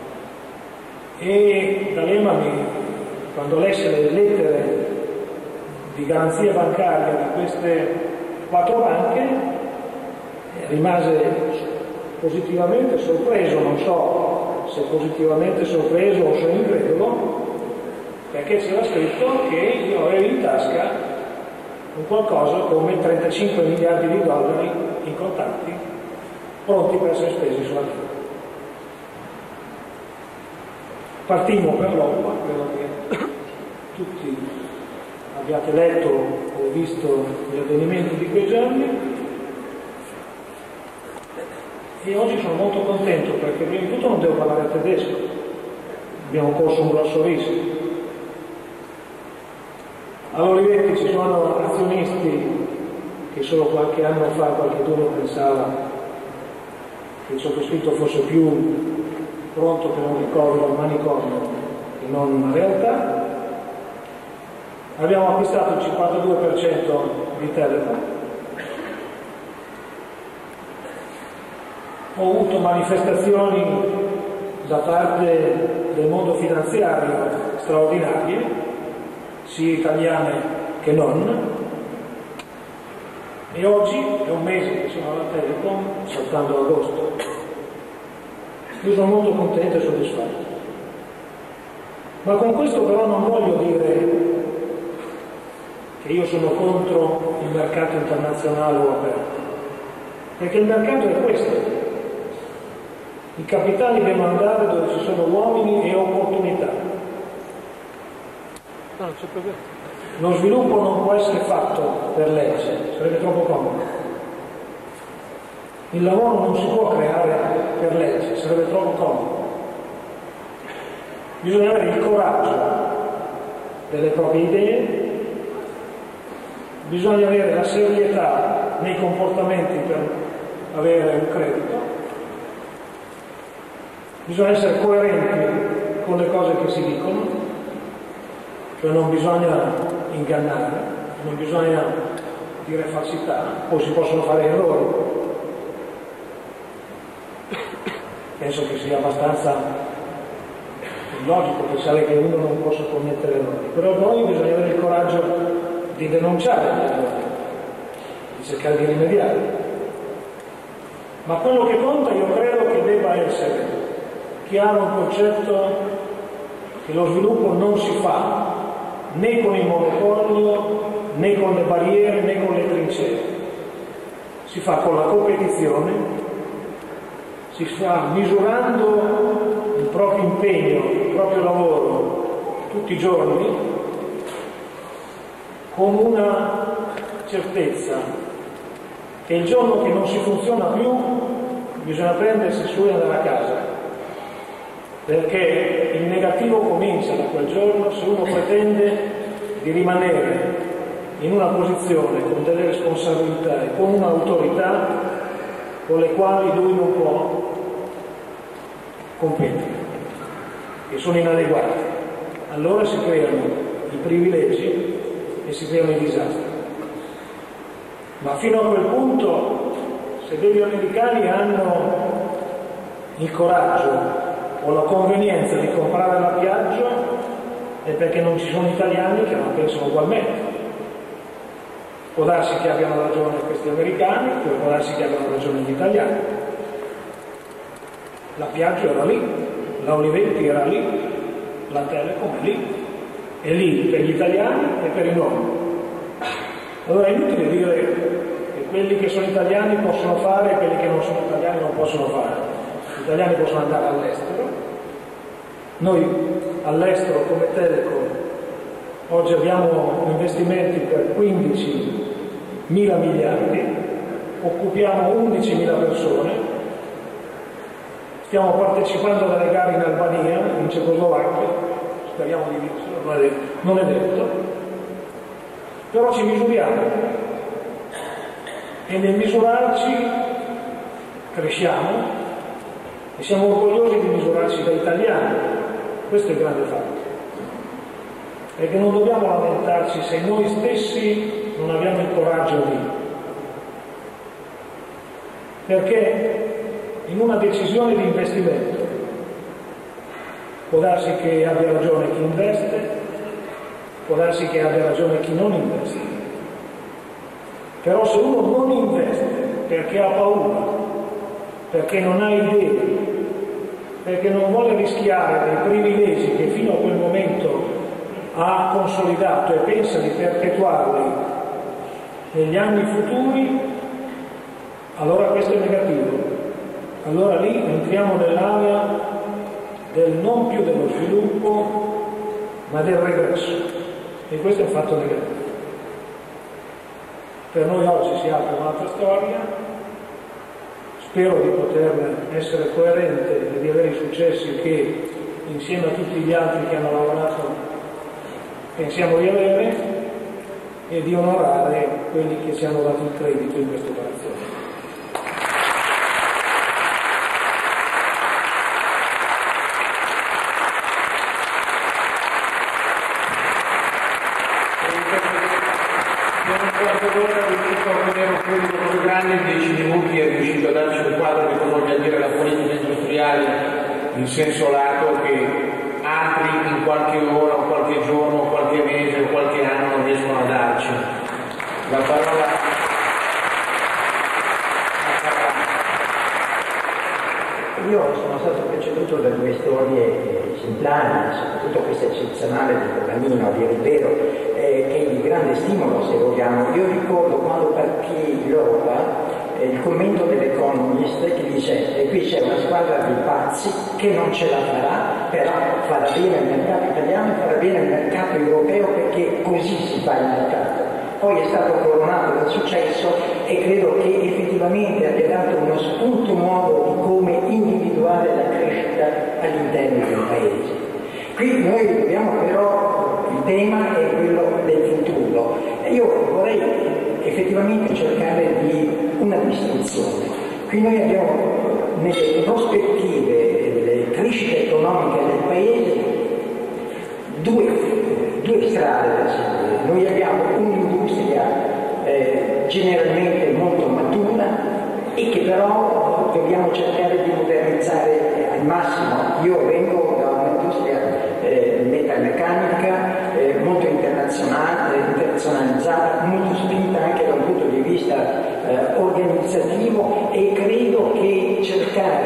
e D'Alema, mi, quando lesse le lettere di garanzia bancaria di queste quattro banche, rimase positivamente sorpreso, non so se positivamente sorpreso o se incredulo, perché c'era scritto che io avevo in tasca un qualcosa come trentacinque miliardi di dollari in contanti pronti per essere spesi sulla vita. Partimmo per l'Europa, credo che tutti abbiate letto o visto gli avvenimenti di quei giorni. E oggi sono molto contento perché prima di tutto non devo parlare tedesco, abbiamo corso un grosso rischio. All'Olivetti ci sono azionisti che solo qualche anno fa qualcuno pensava che il sottoscritto fosse più pronto per un ricovero al manicomio che non una realtà. Abbiamo acquistato il cinquantadue per cento di Telecom. Ho avuto manifestazioni da parte del mondo finanziario straordinarie, sia italiane che non, e oggi è un mese che sono alla Telecom, saltando agosto. Io sono molto contento e soddisfatto. Ma con questo però non voglio dire che io sono contro il mercato internazionale o aperto, perché il mercato è questo. I capitali devono andare dove ci sono uomini e opportunità. No, non c'è problema. Lo sviluppo non può essere fatto per legge, sarebbe troppo comodo. Il lavoro non si può creare per legge, sarebbe troppo comodo. Bisogna avere il coraggio delle proprie idee, bisogna avere la serietà nei comportamenti per avere un credito, bisogna essere coerenti con le cose che si dicono, cioè non bisogna ingannare, non bisogna dire falsità, poi si possono fare errori. Penso che sia abbastanza illogico pensare che uno non possa commettere errori, però poi bisogna avere il coraggio di denunciare gli errori, di cercare di rimediare. Ma quello che conta io credo che debba essere chiaro un concetto che lo sviluppo non si fa né con il monopolio, né con le barriere, né con le trincee. Si fa con la competizione, si fa misurando il proprio impegno, il proprio lavoro tutti i giorni, con una certezza che il giorno che non si funziona più bisogna prendersi su e andare a casa, perché il negativo comincia da quel giorno se uno pretende di rimanere in una posizione con delle responsabilità e con un'autorità con le quali lui non può competere, che sono inadeguati. Allora si creano i privilegi e si creano i disastri. Ma fino a quel punto, se degli americani hanno il coraggio o la convenienza di comprare la Piaggio, è perché non ci sono italiani che non pensano ugualmente. Può darsi che abbiano ragione questi americani, può darsi che abbiano ragione gli italiani. La Piaggio era lì, la Olivetti era lì, la Telecom è lì, è lì per gli italiani e per i non. Allora è inutile dire che quelli che sono italiani possono fare e quelli che non sono italiani non possono fare. Gli italiani possono andare all'estero, noi all'estero come Telecom oggi abbiamo investimenti per quindicimila miliardi, occupiamo undicimila persone, stiamo partecipando alle gare in Albania, in Cecoslovacchia, speriamo di vincere, non è detto, però ci misuriamo e nel misurarci cresciamo e siamo orgogliosi di misurarci da italiani. Questo è il grande fatto, perché non dobbiamo lamentarci se noi stessi non abbiamo il coraggio di, perché in una decisione di investimento può darsi che abbia ragione chi investe, può darsi che abbia ragione chi non investe, però se uno non investe perché ha paura, perché non ha idee, perché non vuole rischiare dei privilegi che fino a quel momento ha consolidato e pensa di perpetuarli negli anni futuri, allora questo è negativo. Allora lì entriamo nell'area del non più dello sviluppo, ma del regresso, e questo è un fatto negativo. Per noi oggi si apre un'altra storia. Spero di poter essere coerente e di avere i successi che insieme a tutti gli altri che hanno lavorato pensiamo di avere, e di onorare quelli che ci hanno dato il credito in questa operazione. In dieci minuti è riuscito a darci un quadro di cosa voglia dire la politica industriale in senso lato, che altri in qualche ora o qualche giorno o qualche mese o qualche anno non riescono a darci. La parola, io sono stato preceduto da due storie esemplari, soprattutto questa eccezionale di Bernardino, a dire il vero, eh, che è di grande stimolo, se vogliamo. Io ricordo quando partì l'Europa, eh, il commento dell'Economist che dice: e qui c'è una squadra di pazzi che non ce la farà, però farà bene il mercato italiano, farà bene il mercato europeo, perché così si fa il mercato. Poi è stato coronato dal successo e credo che effettivamente abbia dato uno spunto nuovo di come individuare la crescita all'interno del paese. Qui noi dobbiamo però, il tema è quello del futuro. E io vorrei effettivamente cercare di una distinzione. Qui noi abbiamo nelle prospettive delle crescite economiche del paese due, due strade da seguire. Noi abbiamo un'industria eh, generalmente molto matura e che però dobbiamo cercare di modernizzare al massimo. Io vengo da un'industria eh, metalmeccanica eh, molto internazionale, internazionalizzata, molto spinta anche da un punto di vista eh, organizzativo, e credo che cercare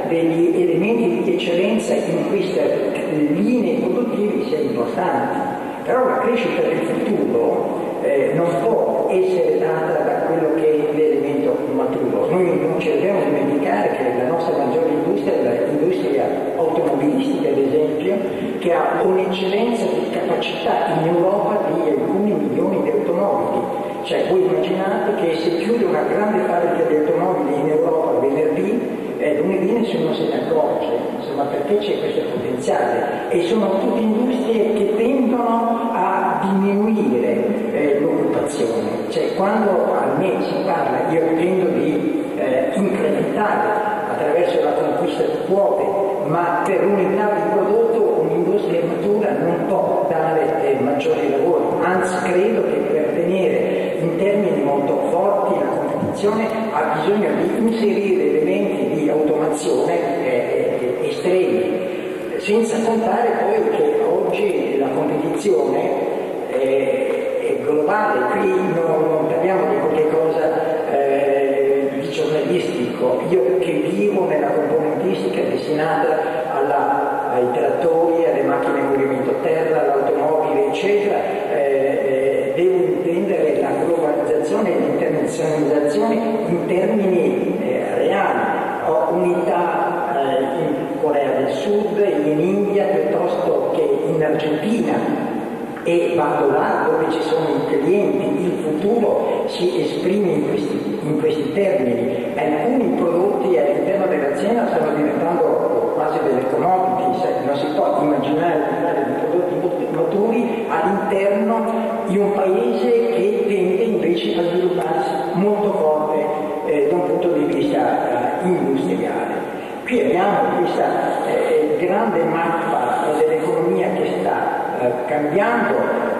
degli elementi di eccellenza in queste linee produttive sia importante, però la crescita del futuro eh, non può essere data da quello che è l'elemento maturo. Noi non ci dobbiamo dimenticare che la nostra maggiore industria è l'industria automobilistica, ad esempio, che ha un'eccellenza di capacità in Europa di alcuni milioni di automobili. Cioè, voi immaginate che se chiude una grande fabbrica di automobili in Europa venerdì, eh, lunedì nessuno se ne accorge, insomma, perché c'è questo potenziale, e sono tutte industrie che tendono a diminuire eh, l'occupazione. Cioè, quando a me si parla, io tendo di eh, incrementare attraverso la conquista di quote, ma per unità di prodotto un'industria matura non può dare eh, maggiori lavori, anzi credo che per tenere in termini molto forti la competizione ha bisogno di inserire elementi di automazione eh, eh, estremi, senza contare poi che oggi la competizione eh, è globale. Qui non, non parliamo di qualche cosa eh, di giornalistico. Io che vivo nella componentistica destinata alla, ai trattori, alle macchine in movimento terra, all'automobile, eccetera, eh, eh, devo intendere la globalizzazione e l'internazionalizzazione in termini eh, reali. Ho unità eh, in Corea del Sud, in India, piuttosto che in Argentina, e vado là dove ci sono i clienti. Il futuro si esprime in questi, in questi termini. Alcuni prodotti all'interno dell'azienda stanno diventando quasi delle commodity, non si può immaginare di prodotti maturi all'interno di un paese che tende invece a svilupparsi molto forte eh, da un punto di vista eh, industriale. Qui abbiamo questa eh, grande mappa dell'economia che sta eh, cambiando,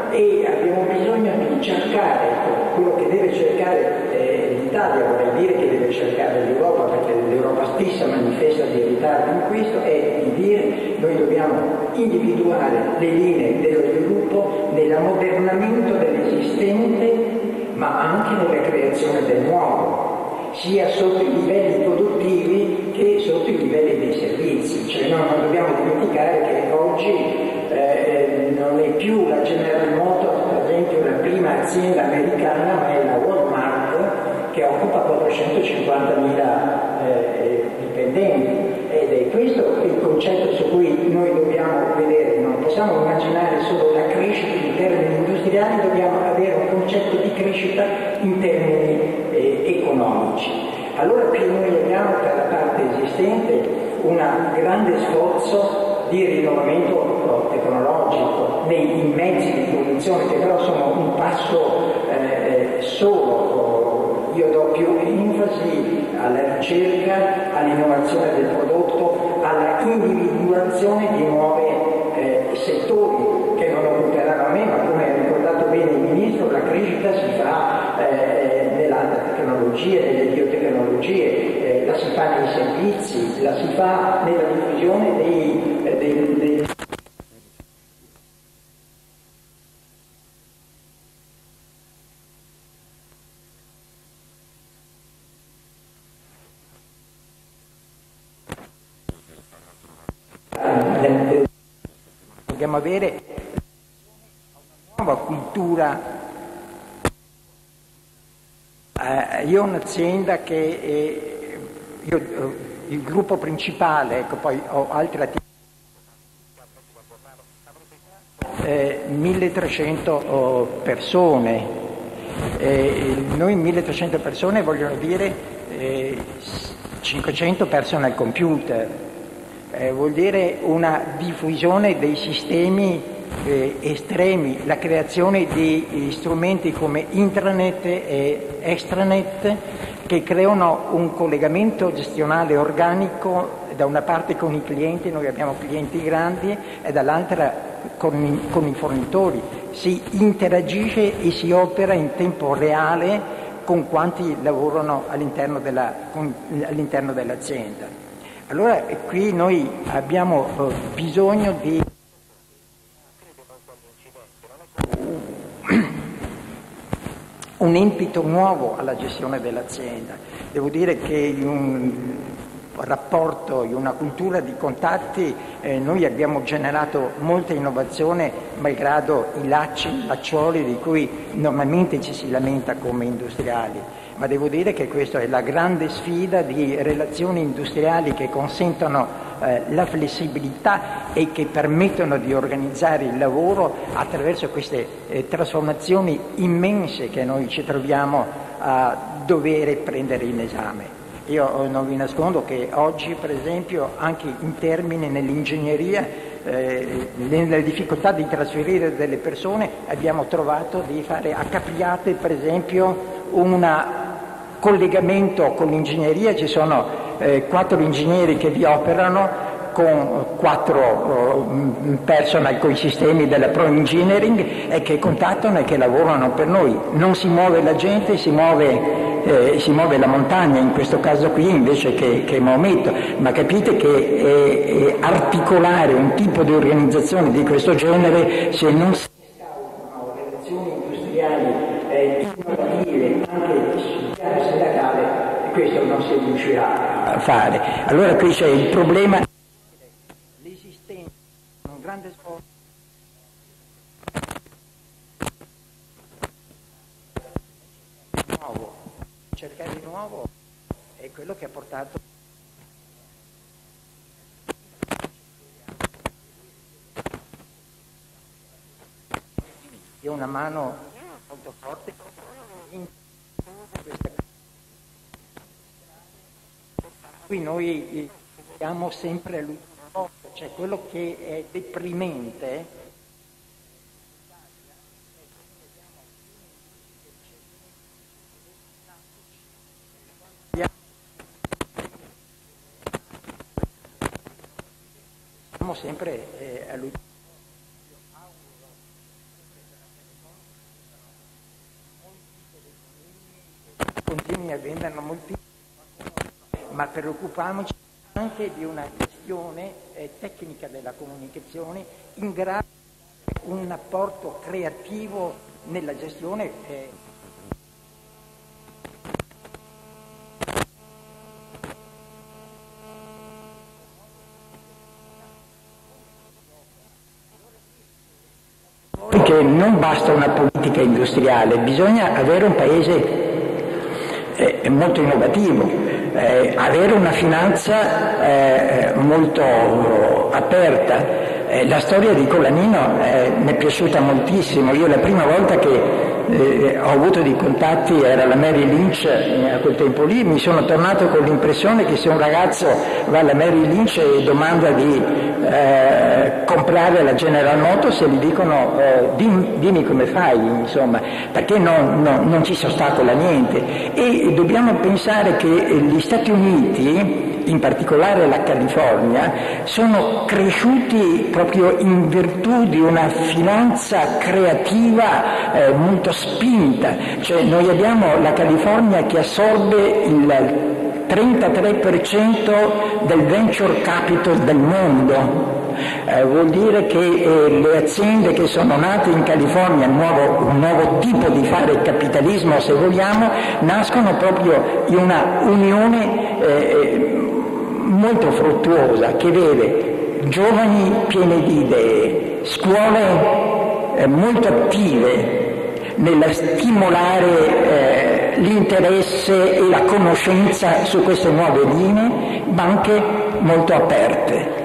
e abbiamo bisogno di cercare quello che deve cercare eh, l'Italia, vorrei dire che deve cercare l'Europa, perché l'Europa stessa manifesta di ritardo in questo, è di dire noi dobbiamo individuare le linee dello sviluppo nell'ammodernamento dell'esistente, ma anche nella creazione del nuovo, sia sotto i livelli produttivi che sotto i livelli dei servizi. Cioè, no, non dobbiamo dimenticare che oggi eh, non è più la General Motors, per esempio, la prima azienda americana, ma è la Walmart, che occupa quattrocentocinquantamila eh, dipendenti, ed è questo il concetto su cui noi dobbiamo vedere. Non possiamo immaginare solo la crescita in termini industriali, dobbiamo avere un concetto di crescita in termini eh, economici. Allora qui noi abbiamo per la parte esistente un grande sforzo di rinnovamento tecnologico nei mezzi di produzione, che però sono un passo eh, solo. Io do più enfasi alla ricerca, all'innovazione del prodotto, alla individuazione di nuovi eh, settori che non occuperanno a me, ma come ha ricordato bene il Ministro, la crescita si fa eh, nell'alta tecnologia, nelle biotecnologie, eh, la si fa nei servizi, la si fa nella diffusione dei, eh, dei, dei dobbiamo avere una nuova cultura. Eh, io ho un'azienda che è, io, il gruppo principale, ecco, poi ho altre attività, eh, milletrecento persone. Eh, noi milletrecento persone vogliono dire eh, cinquecento personal computer. Eh, vuol dire una diffusione dei sistemi eh, estremi, la creazione di strumenti come intranet e extranet che creano un collegamento gestionale organico, da una parte con i clienti, noi abbiamo clienti grandi, e dall'altra con i, con i fornitori. Si interagisce e si opera in tempo reale con quanti lavorano all'interno della, con, all'interno dell'azienda. Allora qui noi abbiamo eh, bisogno di un empito nuovo alla gestione dell'azienda. Devo dire che un, rapporto, in una cultura di contatti, eh, noi abbiamo generato molta innovazione malgrado i lacci, i lacciuoli di cui normalmente ci si lamenta come industriali. Ma devo dire che questa è la grande sfida di relazioni industriali che consentono eh, la flessibilità e che permettono di organizzare il lavoro attraverso queste eh, trasformazioni immense che noi ci troviamo a dover prendere in esame. Io non vi nascondo che oggi, per esempio, anche in termini nell'ingegneria, eh, nelle difficoltà di trasferire delle persone, abbiamo trovato di fare a capriate, per esempio, un collegamento con l'ingegneria. Ci sono eh, quattro ingegneri che vi operano, con quattro uh, personal con i sistemi della Pro Engineering e che contattano e che lavorano per noi. Non si muove la gente, si muove Eh, si muove la montagna in questo caso qui invece che, che Maometto, ma capite che eh, eh, articolare un tipo di organizzazione di questo genere, se non si instaurano relazioni industriali eh, innovative anche sul piano sindacale, questo non si riuscirà a fare. Allora qui c'è il problema, l'esistenza di un grande sforzo nuovo. Cercare di nuovo è quello che ha portato di una mano molto forte in questa. Qui noi siamo sempre all'ultimo, cioè quello che è deprimente. Siamo sempre eh, all'ultimo. Continui a vendere molti, ma preoccupiamoci anche di una gestione eh, tecnica della comunicazione in grado di un apporto creativo nella gestione. Eh, che non basta una politica industriale, bisogna avere un paese eh, molto innovativo, eh, avere una finanza eh, molto aperta. Eh, la storia di Colaninno eh, mi è piaciuta moltissimo. Io la prima volta che eh, ho avuto dei contatti era la Mary Lynch, eh, a quel tempo lì mi sono tornato con l'impressione che se un ragazzo va alla Mary Lynch e domanda di eh, comprare la General Motors e gli dicono eh, dimmi, dimmi come fai, insomma, perché non, non, non ci si ostacola niente. E dobbiamo pensare che gli Stati Uniti, in particolare la California, sono cresciuti proprio in virtù di una finanza creativa eh, molto spinta. Cioè noi abbiamo la California che assorbe il trentatré per cento del venture capital del mondo. Eh, vuol dire che eh, le aziende che sono nate in California, un nuovo, un nuovo tipo di fare capitalismo se vogliamo, nascono proprio in una unione eh, molto fruttuosa che vede giovani pieni di idee, scuole eh, molto attive nella stimolare eh, l'interesse e la conoscenza su queste nuove linee, ma anche molto aperte.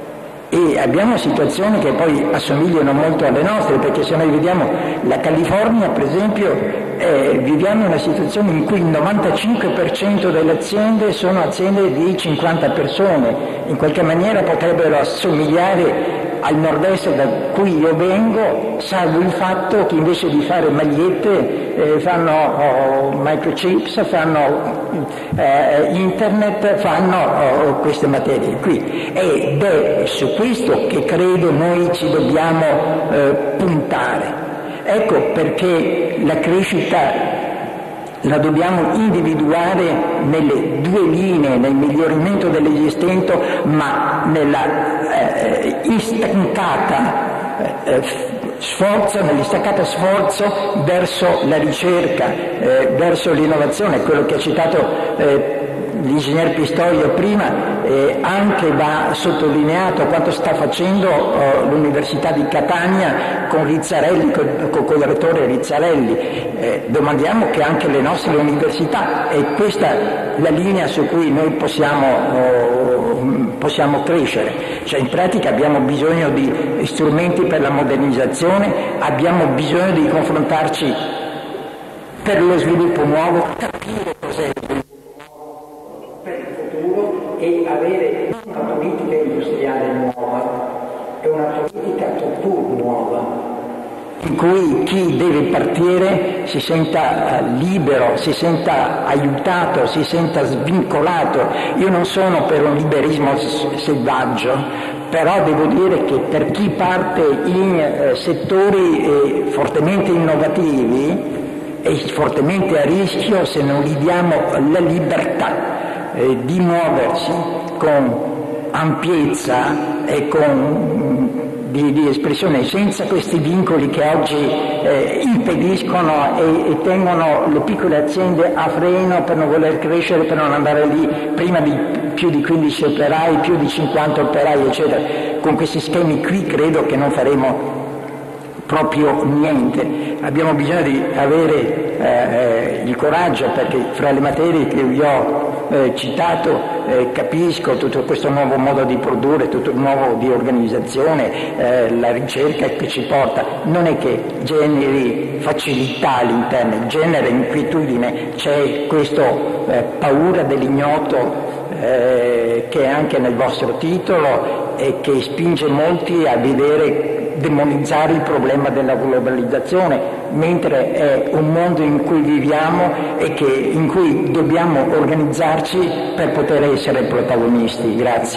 E abbiamo situazioni che poi assomigliano molto alle nostre, perché se noi vediamo la California, per esempio, eh, viviamo in una situazione in cui il novantacinque per cento delle aziende sono aziende di cinquanta persone, in qualche maniera potrebbero assomigliare al nord-est da cui io vengo, salvo il fatto che invece di fare magliette eh, fanno oh, microchips, fanno eh, internet, fanno oh, queste materie qui. Ed è su questo che credo noi ci dobbiamo eh, puntare. Ecco perché la crescita la dobbiamo individuare nelle due linee, nel miglioramento dell'esistente, ma nella eh, instancata eh, sforzo, nell'istaccato sforzo verso la ricerca, eh, verso l'innovazione, quello che ha citato eh, l'ingegner Pistorio prima, eh, anche va sottolineato quanto sta facendo oh, l'Università di Catania con Rizzarelli, con, con il rettore Rizzarelli. Eh, domandiamo che anche le nostre università, e questa è la linea su cui noi possiamo, oh, possiamo crescere, cioè in pratica abbiamo bisogno di strumenti per la modernizzazione, abbiamo bisogno di confrontarci per lo sviluppo nuovo, capire cos'è il sviluppo nuovo per il futuro e avere una politica industriale nuova e una politica tutto nuova, in cui chi deve partire si senta libero, si senta aiutato, si senta svincolato. Io non sono per un liberismo selvaggio, però devo dire che per chi parte in eh, settori eh, fortemente innovativi è fortemente a rischio se non gli diamo la libertà eh, di muoversi con ampiezza e con Di, di espressione, senza questi vincoli che oggi eh, impediscono e, e tengono le piccole aziende a freno per non voler crescere, per non andare lì prima di più di quindici operai, più di cinquanta operai, eccetera. Con questi schemi qui credo che non faremo proprio niente. Abbiamo bisogno di avere eh, il coraggio, perché fra le materie che vi ho eh, citato eh, capisco tutto questo nuovo modo di produrre, tutto il nuovo di organizzazione, eh, la ricerca che ci porta non è che generi facilità all'interno, genera inquietudine, c'è questa eh, paura dell'ignoto eh, che è anche nel vostro titolo e che spinge molti a vedere demonizzare il problema della globalizzazione, mentre è un mondo in cui viviamo e che, in cui dobbiamo organizzarci per poter essere protagonisti. Grazie.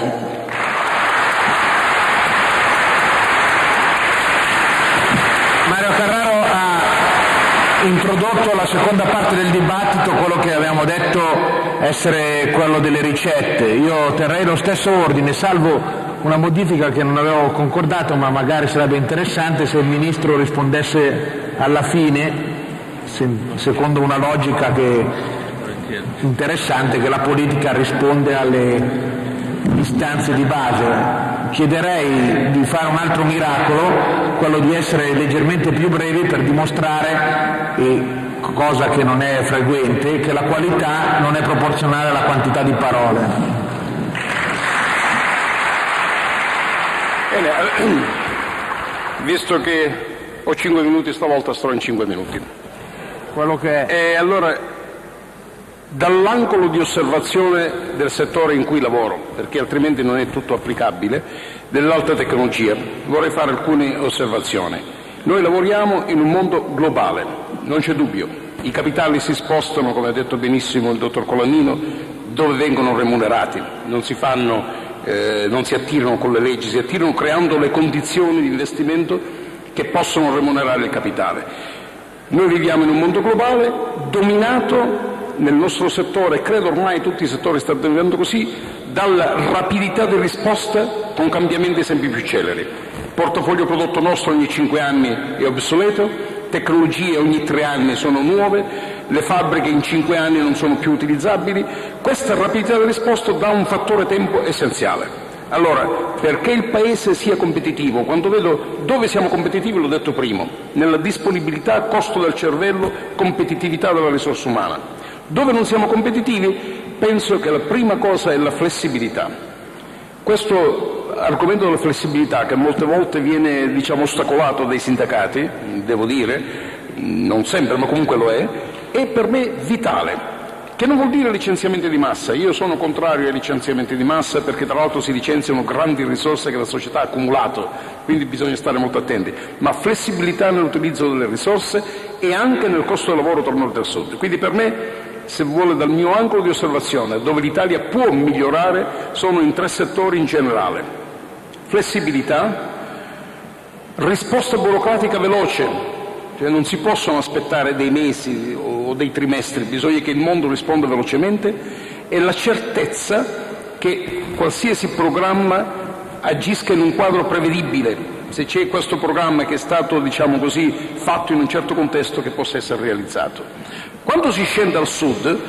Mario Carraro ha introdotto la seconda parte del dibattito, quello che avevamo detto essere quello delle ricette. Io terrei lo stesso ordine, salvo una modifica che non avevo concordato, ma magari sarebbe interessante se il Ministro rispondesse alla fine, secondo una logica che interessante, che la politica risponde alle istanze di base. Chiederei di fare un altro miracolo, quello di essere leggermente più brevi per dimostrare, e cosa che non è frequente, che la qualità non è proporzionale alla quantità di parole. Bene, visto che ho cinque minuti, stavolta sto in cinque minuti. Quello che è. E allora, dall'angolo di osservazione del settore in cui lavoro, perché altrimenti non è tutto applicabile, dell'alta tecnologia, vorrei fare alcune osservazioni. Noi lavoriamo in un mondo globale, non c'è dubbio. I capitali si spostano, come ha detto benissimo il dottor Colaninno, dove vengono remunerati, non si fanno Eh, non si attirano con le leggi, si attirano creando le condizioni di investimento che possono remunerare il capitale. Noi viviamo in un mondo globale dominato nel nostro settore, credo ormai tutti i settori stanno diventando così, dalla rapidità di risposta con cambiamenti sempre più celeri. Il portafoglio prodotto nostro ogni cinque anni è obsoleto, tecnologie ogni tre anni sono nuove, le fabbriche in cinque anni non sono più utilizzabili. Questa rapidità di risposta dà un fattore tempo essenziale. Allora, perché il Paese sia competitivo, quando vedo dove siamo competitivi, l'ho detto prima, nella disponibilità, costo del cervello, competitività della risorsa umana. Dove non siamo competitivi, penso che la prima cosa è la flessibilità. Questo argomento della flessibilità, che molte volte viene, diciamo, ostacolato dai sindacati, devo dire, non sempre, ma comunque lo è, è per me vitale, che non vuol dire licenziamenti di massa. Io sono contrario ai licenziamenti di massa, perché tra l'altro si licenziano grandi risorse che la società ha accumulato, quindi bisogna stare molto attenti, ma flessibilità nell'utilizzo delle risorse e anche nel costo del lavoro torno del sud. Quindi per me, se vuole, dal mio angolo di osservazione, dove l'Italia può migliorare, sono in tre settori in generale: flessibilità, risposta burocratica veloce, cioè non si possono aspettare dei mesi o dei trimestri, bisogna che il mondo risponda velocemente, e la certezza che qualsiasi programma agisca in un quadro prevedibile, se c'è questo programma che è stato, diciamo così, fatto in un certo contesto, che possa essere realizzato. Quando si scende al sud,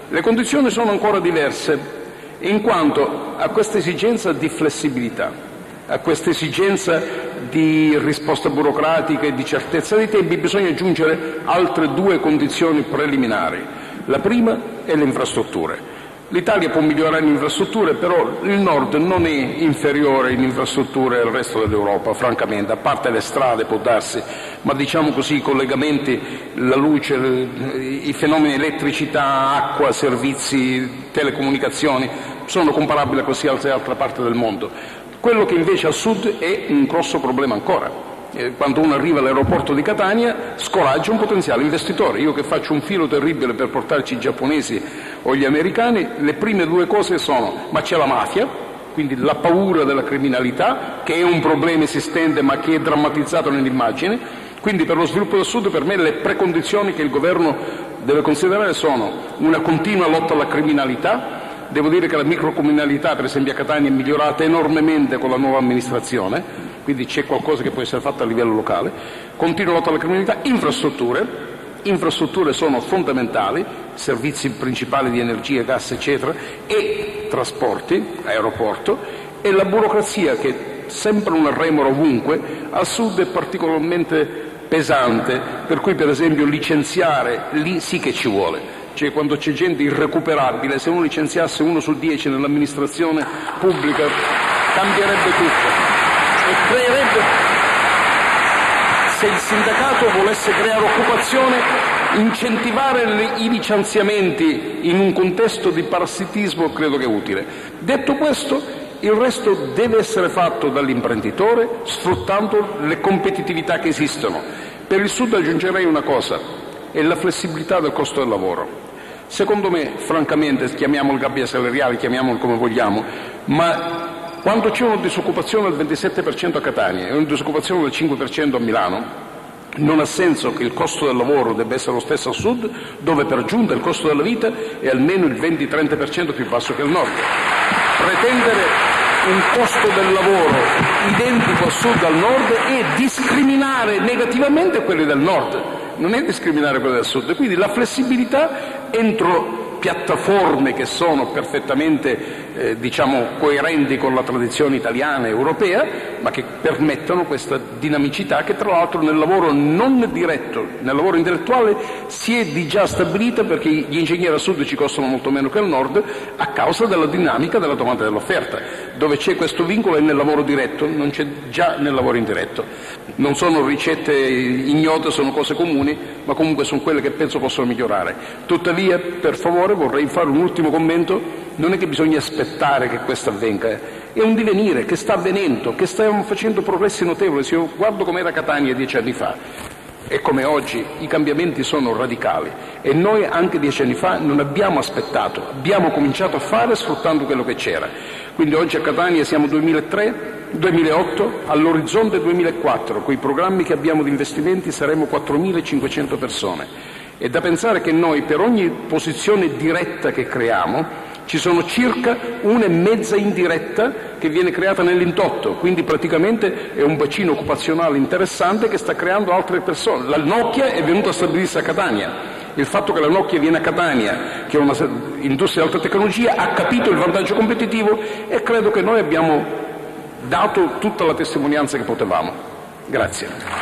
Le condizioni sono ancora diverse, in quanto a questa esigenza di flessibilità, a questa esigenza di risposta burocratica e di certezza dei tempi bisogna aggiungere altre due condizioni preliminari. La prima è le infrastrutture. L'Italia può migliorare in infrastrutture, però il Nord non è inferiore in infrastrutture al resto dell'Europa, francamente, a parte le strade può darsi, ma diciamo così i collegamenti, la luce, i fenomeni elettricità, acqua, servizi, telecomunicazioni sono comparabili a qualsiasi altra parte del mondo. Quello che invece al Sud è un grosso problema ancora. Quando uno arriva all'aeroporto di Catania scoraggia un potenziale investitore. Io che faccio un filo terribile per portarci i giapponesi o gli americani, le prime due cose sono: ma c'è la mafia, quindi la paura della criminalità, che è un problema esistente ma che è drammatizzato nell'immagine. Quindi per lo sviluppo del Sud, per me, le precondizioni che il governo deve considerare sono una continua lotta alla criminalità. Devo dire che la microcriminalità, per esempio a Catania, è migliorata enormemente con la nuova amministrazione, quindi c'è qualcosa che può essere fatto a livello locale. Continua lotta alla criminalità, infrastrutture, infrastrutture sono fondamentali, servizi principali di energia, gas, eccetera, e trasporti, aeroporto, e la burocrazia che sempre una remora ovunque, al Sud è particolarmente pesante, per cui per esempio licenziare lì sì che ci vuole. Cioè, quando c'è gente irrecuperabile, se uno licenziasse uno su dieci nell'amministrazione pubblica cambierebbe tutto e creerebbe, se il sindacato volesse creare occupazione, incentivare le, i licenziamenti in un contesto di parassitismo credo che è utile. Detto questo, il resto deve essere fatto dall'imprenditore sfruttando le competitività che esistono. Per il Sud aggiungerei una cosa: è la flessibilità del costo del lavoro. Secondo me, francamente, chiamiamolo gabbia salariale, chiamiamolo come vogliamo, ma quando c'è una disoccupazione del ventisette per cento a Catania e una disoccupazione del cinque per cento a Milano, non ha senso che il costo del lavoro debba essere lo stesso al Sud, dove per giunta il costo della vita è almeno il venti trenta per cento più basso che al Nord. Pretendere un costo del lavoro identico al Sud e al Nord è discriminare negativamente quelli del Nord, non è discriminare quelli del Sud. Quindi la flessibilità entro piattaforme che sono perfettamente eh, diciamo coerenti con la tradizione italiana e europea, ma che permettono questa dinamicità che tra l'altro nel lavoro non diretto, nel lavoro intellettuale si è di già stabilita, perché gli ingegneri al Sud ci costano molto meno che al Nord a causa della dinamica della domanda e dell'offerta. Dove c'è questo vincolo è nel lavoro diretto, non c'è già nel lavoro indiretto. Non sono ricette ignote, sono cose comuni, ma comunque sono quelle che penso possono migliorare. Tuttavia, per favore, vorrei fare un ultimo commento: non è che bisogna aspettare che questo avvenga, è un divenire che sta avvenendo, che stiamo facendo progressi notevoli. Se io guardo com'era Catania dieci anni fa e come oggi, i cambiamenti sono radicali, e noi anche dieci anni fa non abbiamo aspettato, abbiamo cominciato a fare sfruttando quello che c'era. Quindi oggi a Catania siamo duemilatré, duemilaotto, all'orizzonte duemilaquattro, con i programmi che abbiamo di investimenti saremo quattromilacinquecento persone. È da pensare che noi per ogni posizione diretta che creiamo ci sono circa una e mezza indiretta che viene creata nell'indotto, quindi praticamente è un bacino occupazionale interessante che sta creando altre persone. La Nokia è venuta a stabilirsi a Catania. Il fatto che la Nokia viene a Catania, che è un'industria di alta tecnologia, ha capito il vantaggio competitivo e credo che noi abbiamo dato tutta la testimonianza che potevamo. Grazie.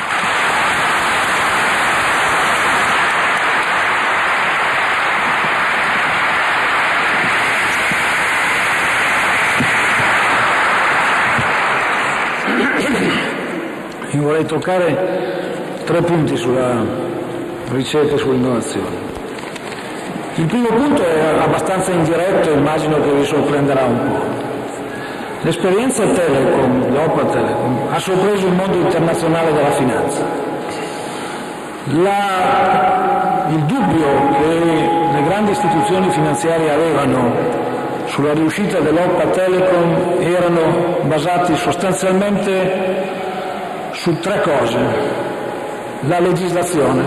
Io vorrei toccare tre punti sulla ricerca e sull'innovazione. Il primo punto è abbastanza indiretto, immagino che vi sorprenderà un po'. L'esperienza Telecom, l'Opera Telecom, ha sorpreso il mondo internazionale della finanza. La, il dubbio che le grandi istituzioni finanziarie avevano sulla riuscita dell'Opera Telecom erano basati sostanzialmente su tre cose: la legislazione,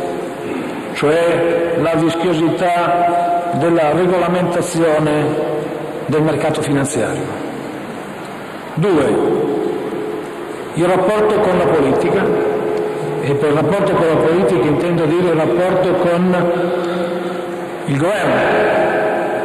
cioè la vischiosità della regolamentazione del mercato finanziario; due, il rapporto con la politica, e per rapporto con la politica intendo dire il rapporto con il governo,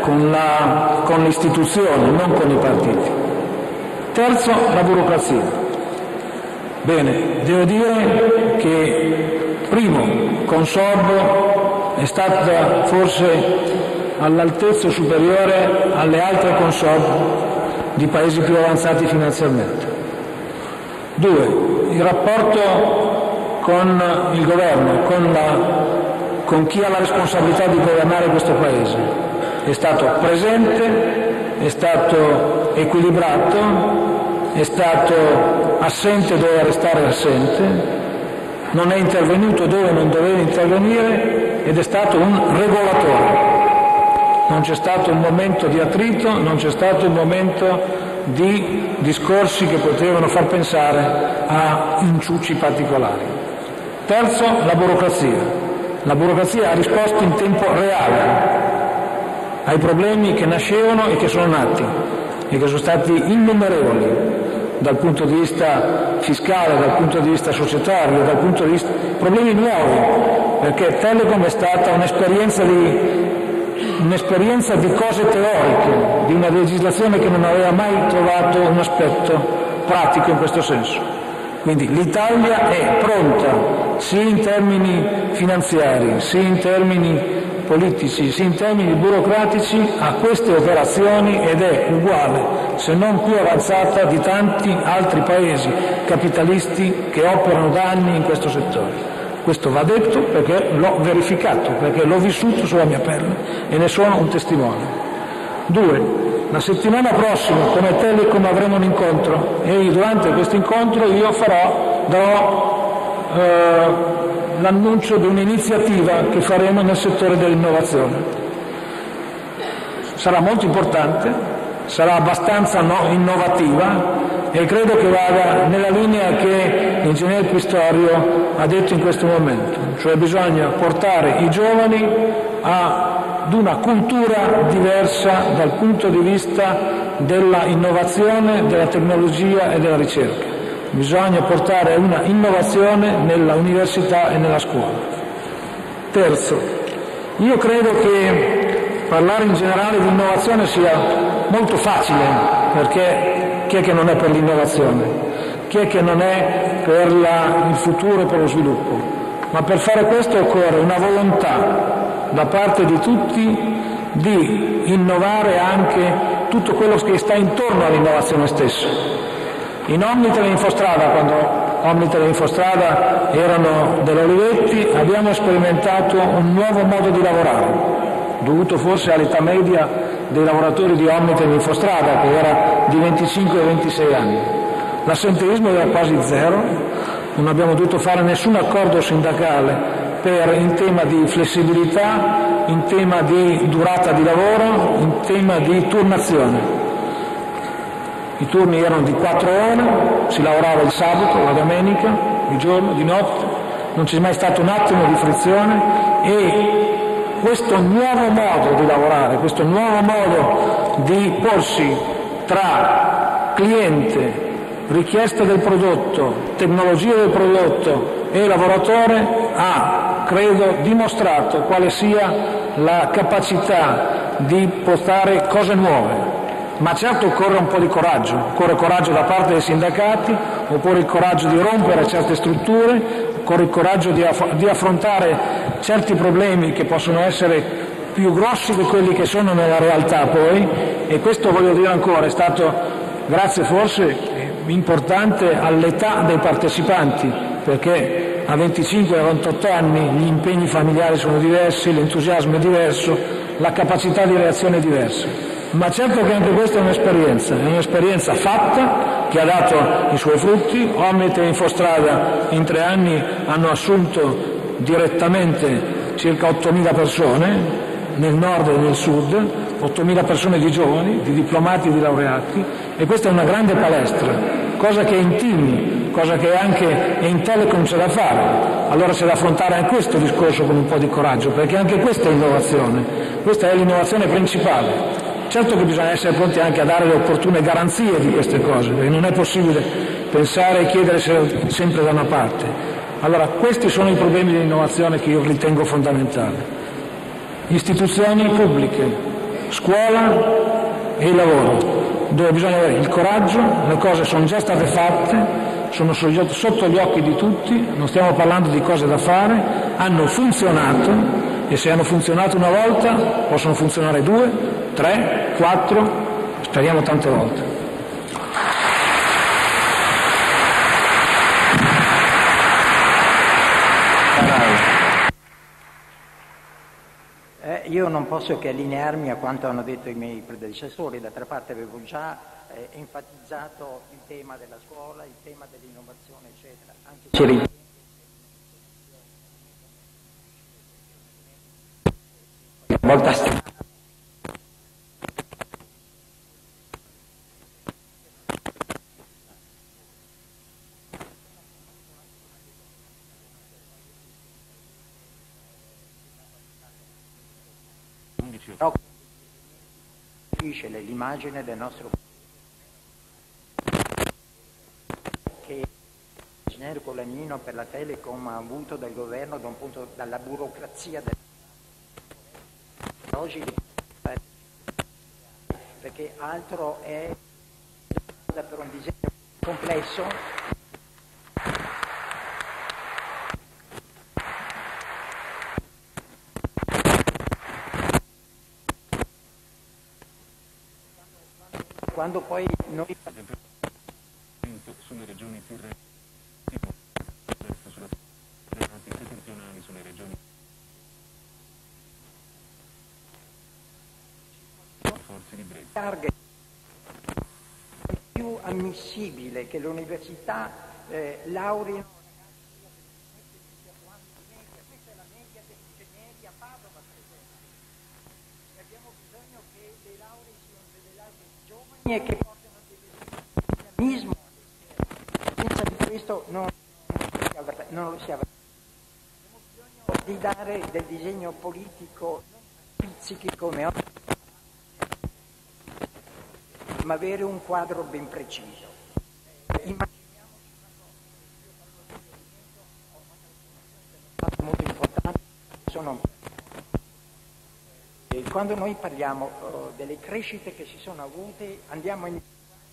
con, la, con le istituzioni, non con i partiti. Terzo, la burocrazia. Bene, devo dire che primo, Consorbo è stata forse all'altezza superiore alle altre Consob di paesi più avanzati finanziariamente. Due, il rapporto con il governo, con, la, con chi ha la responsabilità di governare questo paese è stato presente, è stato equilibrato, è stato assente dove restare assente, non è intervenuto dove non doveva intervenire ed è stato un regolatore. Non c'è stato un momento di attrito, non c'è stato un momento di discorsi che potevano far pensare a inciuci particolari. Terzo, la burocrazia. La burocrazia ha risposto in tempo reale ai problemi che nascevano e che sono nati e che sono stati innumerevoli dal punto di vista fiscale, dal punto di vista societario, dal punto di vista problemi nuovi, perché Telecom è stata un'esperienza di un'esperienza di cose teoriche, di una legislazione che non aveva mai trovato un aspetto pratico in questo senso. Quindi l'Italia è pronta, sia in termini finanziari, sia in termini politici, sia in termini burocratici, a queste operazioni ed è uguale, se non più avanzata, di tanti altri paesi capitalisti che operano da anni in questo settore. Questo va detto perché l'ho verificato, perché l'ho vissuto sulla mia pelle e ne sono un testimone. Due, la settimana prossima come Telecom avremo un incontro e durante questo incontro io farò, darò eh, l'annuncio di un'iniziativa che faremo nel settore dell'innovazione. Sarà molto importante, sarà abbastanza no, innovativa e credo che vada nella linea che l'ingegnere Pistorio ha detto in questo momento, cioè bisogna portare i giovani ad una cultura diversa dal punto di vista della innovazione, della tecnologia e della ricerca. Bisogna portare una innovazione nella università e nella scuola. Terzo, io credo che parlare in generale di innovazione sia molto facile, perché chi è che non è per l'innovazione? Chi è che non è per la, il futuro e per lo sviluppo? Ma per fare questo occorre una volontà da parte di tutti di innovare anche tutto quello che sta intorno all'innovazione stessa. In Omnitel e Infostrada, quando Omnitel e Infostrada erano dell'Olivetti, abbiamo sperimentato un nuovo modo di lavorare, dovuto forse all'età media dei lavoratori di Omnitel e Infostrada, che era di venticinque ventisei anni. L'assenteismo era quasi zero, non abbiamo dovuto fare nessun accordo sindacale per, in tema di flessibilità, in tema di durata di lavoro, in tema di turnazione. I turni erano di quattro ore, si lavorava il sabato, la domenica, di giorno, di notte, non c'è mai stato un attimo di frizione e questo nuovo modo di lavorare, questo nuovo modo di porsi tra cliente, richiesta del prodotto, tecnologia del prodotto e lavoratore ha, credo, dimostrato quale sia la capacità di portare cose nuove. Ma certo occorre un po' di coraggio, occorre coraggio da parte dei sindacati, occorre il coraggio di rompere certe strutture, occorre il coraggio di, aff- di affrontare certi problemi che possono essere più grossi di quelli che sono nella realtà poi, e questo voglio dire ancora, è stato grazie forse importante all'età dei partecipanti, perché a venticinque a ventotto anni gli impegni familiari sono diversi, l'entusiasmo è diverso, la capacità di reazione è diversa. Ma certo che anche questa è un'esperienza, è un'esperienza fatta che ha dato i suoi frutti. Omnitel e Infostrada in tre anni hanno assunto direttamente circa ottomila persone nel nord e nel sud, ottomila persone di giovani, di diplomati e di laureati, e questa è una grande palestra, cosa che è in team, cosa che anche in Telecom c'è da fare. Allora c'è da affrontare anche questo discorso con un po' di coraggio, perché anche questa è innovazione, questa è l'innovazione principale. Certo che bisogna essere pronti anche a dare le opportune garanzie di queste cose, perché non è possibile pensare e chiedere sempre da una parte. Allora, questi sono i problemi di innovazione che io ritengo fondamentali. Istituzioni pubbliche, scuola e il lavoro, dove bisogna avere il coraggio, le cose sono già state fatte, sono sotto gli occhi di tutti, non stiamo parlando di cose da fare, hanno funzionato e se hanno funzionato una volta possono funzionare due, tre, quattro, speriamo tante volte. Eh, io non posso che allinearmi a quanto hanno detto i miei predecessori, d'altra parte avevo già eh, enfatizzato il tema della scuola, il tema dell'innovazione, eccetera. Anche se volta strana. Però l'immagine del nostro che l'ingegnere Colaninno per la Telecom ha avuto dal governo da un punto dalla burocrazia del oggi, perché altro è per un disegno complesso. Quando poi noi sulle regioni più sulle regionali, sulle regioni forze di Brexit. È più ammissibile che l'università eh, laurei questa è la media degli ingegneri a Padova, per esempio, e abbiamo bisogno che le lauree siano delle lauree giovani e che portano del dinamismo. Senza di questo non, non lo si avrà. Abbiamo bisogno di dare del disegno politico non pizzichi come oggi, ma avere un quadro ben preciso. Immaginiamoci una cosa, molto importante sono e quando noi parliamo uh, delle crescite che si sono avute, andiamo in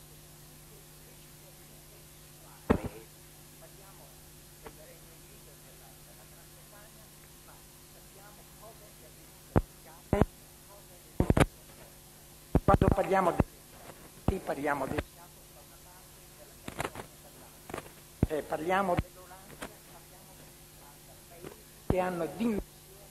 quando parliamo di parliamo del eh, parliamo dell'Olanda, parliamo dell'Olanda, che hanno dimensioni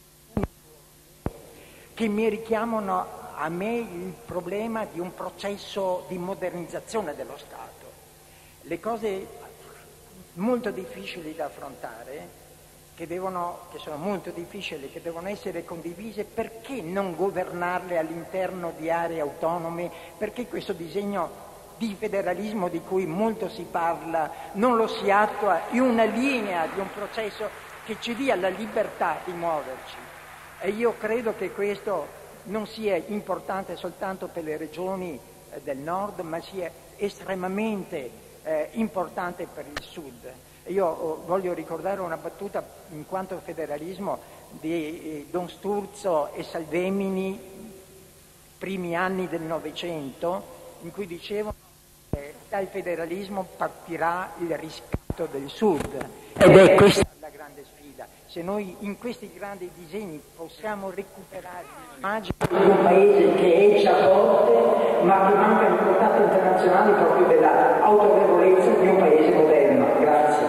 che mi richiamano a me il problema di un processo di modernizzazione dello Stato. Le cose molto difficili da affrontare, che, devono, che sono molto difficili, che devono essere condivise, perché non governarle all'interno di aree autonome? Perché questo disegno di federalismo di cui molto si parla non lo si attua in una linea di un processo che ci dia la libertà di muoverci? E io credo che questo non sia importante soltanto per le regioni eh, del nord, ma sia estremamente eh, importante per il sud. Io oh, voglio ricordare una battuta in quanto al federalismo di eh, Don Sturzo e Salvemini, primi anni del Novecento, in cui dicevano che dal federalismo partirà il riscatto del sud. Ed è questa la grande sfida. Se noi in questi grandi disegni possiamo recuperare l'immagine di un paese che è già forte, ma che manca di portata internazionale proprio della autorevolezza di un paese moderno. Grazie.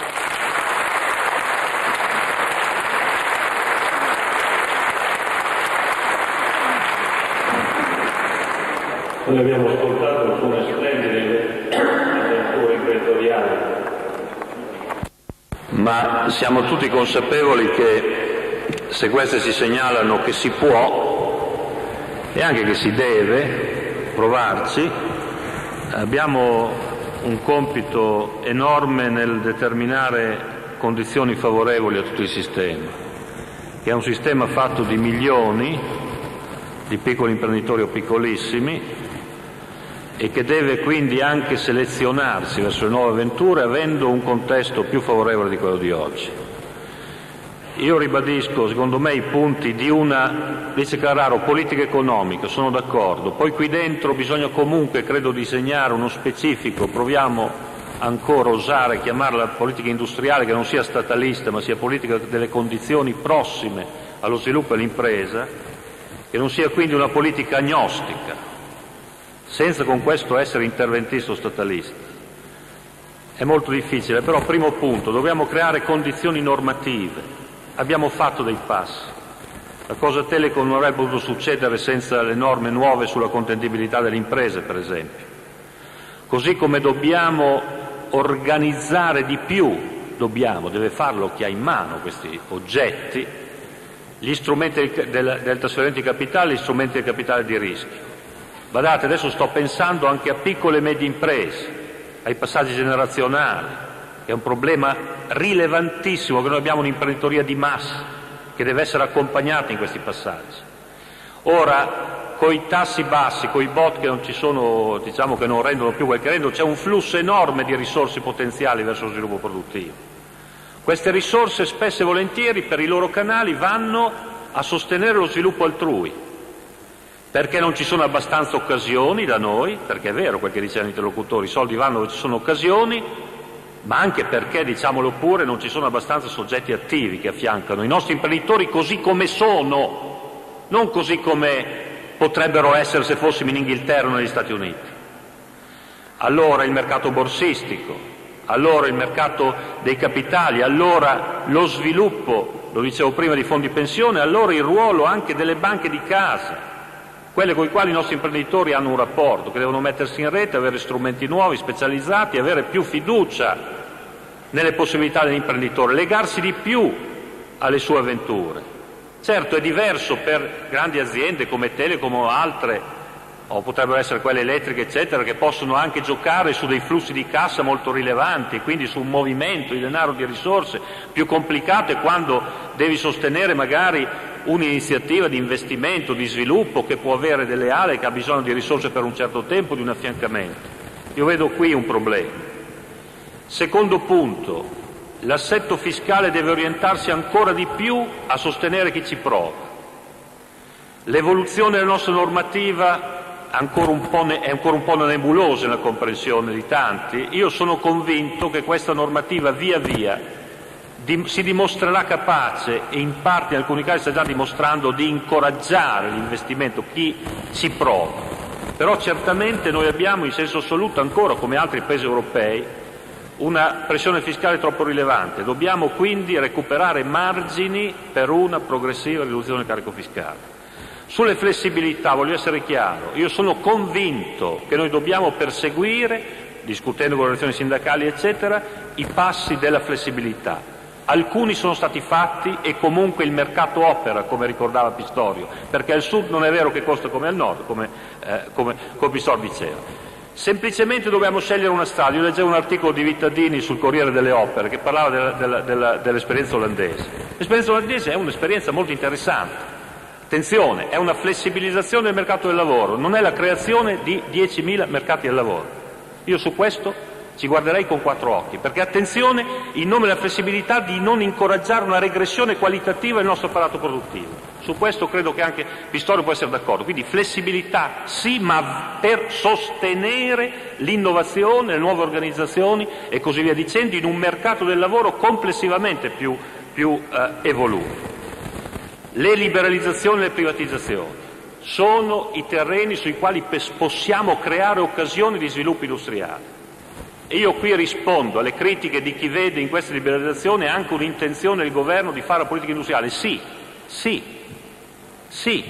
Noi abbiamo ascoltato alcune splendide avventure imprenditoriali, ma siamo tutti consapevoli che se queste si segnalano che si può e anche che si deve provarci, abbiamo un compito enorme nel determinare condizioni favorevoli a tutto il sistema, che è un sistema fatto di milioni di piccoli imprenditori o piccolissimi, e che deve quindi anche selezionarsi verso le nuove avventure avendo un contesto più favorevole di quello di oggi. Io ribadisco, secondo me, i punti di una, dice Carraro, politica economica, sono d'accordo, poi qui dentro bisogna comunque, credo, disegnare uno specifico, proviamo ancora a osare chiamarla politica industriale, che non sia statalista, ma sia politica delle condizioni prossime allo sviluppo e all'impresa, che non sia quindi una politica agnostica, senza con questo essere interventista o statalista. È molto difficile, però primo punto, dobbiamo creare condizioni normative. Abbiamo fatto dei passi. La cosa Telecom non avrebbe potuto succedere senza le norme nuove sulla contendibilità delle imprese, per esempio. Così come dobbiamo organizzare di più, dobbiamo, deve farlo chi ha in mano questi oggetti, gli strumenti del, del trasferimento di capitale, gli strumenti del capitale di rischio. Guardate, adesso sto pensando anche a piccole e medie imprese, ai passaggi generazionali, che è un problema rilevantissimo, che noi abbiamo un'imprenditoria di massa che deve essere accompagnata in questi passaggi. Ora, con i tassi bassi, con i bot che non ci sono, diciamo che non rendono più quel che rendono, c'è un flusso enorme di risorse potenziali verso lo sviluppo produttivo. Queste risorse spesso e volentieri per i loro canali vanno a sostenere lo sviluppo altrui, perché non ci sono abbastanza occasioni da noi, perché è vero quel che dicevano gli interlocutori, i soldi vanno dove ci sono occasioni, ma anche perché, diciamolo pure, non ci sono abbastanza soggetti attivi che affiancano i nostri imprenditori così come sono, non così come potrebbero essere se fossimo in Inghilterra o negli Stati Uniti. Allora il mercato borsistico, allora il mercato dei capitali, allora lo sviluppo, lo dicevo prima, di fondi pensione, allora il ruolo anche delle banche di casa, quelle con le quali i nostri imprenditori hanno un rapporto, che devono mettersi in rete, avere strumenti nuovi, specializzati, avere più fiducia nelle possibilità dell'imprenditore, legarsi di più alle sue avventure. Certo, è diverso per grandi aziende come Telecom o altre, o potrebbero essere quelle elettriche, eccetera, che possono anche giocare su dei flussi di cassa molto rilevanti, quindi su un movimento di denaro, di risorse più complicato, e quando devi sostenere magari un'iniziativa di investimento, di sviluppo che può avere delle aree, che ha bisogno di risorse per un certo tempo, di un affiancamento. Io vedo qui un problema. Secondo punto, l'assetto fiscale deve orientarsi ancora di più a sostenere chi ci prova. L'evoluzione della nostra normativa ancora un po' ne, è ancora un po' nebulosa nella comprensione di tanti. Io sono convinto che questa normativa via via di, si dimostrerà capace, e in parte in alcuni casi sta già dimostrando, di incoraggiare l'investimento, chi ci prova. Però certamente noi abbiamo in senso assoluto ancora, come altri paesi europei, una pressione fiscale troppo rilevante. Dobbiamo quindi recuperare margini per una progressiva riduzione del carico fiscale. Sulle flessibilità voglio essere chiaro, io sono convinto che noi dobbiamo perseguire, discutendo con le organizzazioni sindacali eccetera, i passi della flessibilità. Alcuni sono stati fatti e comunque il mercato opera, come ricordava Pistorio, perché al sud non è vero che costa come al nord, come, eh, come, come Pistorio diceva. Semplicemente dobbiamo scegliere una strada. Io leggevo un articolo di Vittadini sul Corriere delle Opere che parlava della, della, della, dell'esperienza olandese. L'esperienza olandese è un'esperienza molto interessante. Attenzione, è una flessibilizzazione del mercato del lavoro, non è la creazione di diecimila mercati del lavoro. Io su questo ci guarderei con quattro occhi, perché attenzione, in nome della flessibilità, di non incoraggiare una regressione qualitativa del nostro apparato produttivo. Su questo credo che anche Pistorio può essere d'accordo. Quindi flessibilità sì, ma per sostenere l'innovazione, le nuove organizzazioni e così via dicendo, in un mercato del lavoro complessivamente più, più eh, evoluto. Le liberalizzazioni e le privatizzazioni sono i terreni sui quali possiamo creare occasioni di sviluppo industriale. E io qui rispondo alle critiche di chi vede in questa liberalizzazione anche un'intenzione del governo di fare la politica industriale. Sì, sì, sì,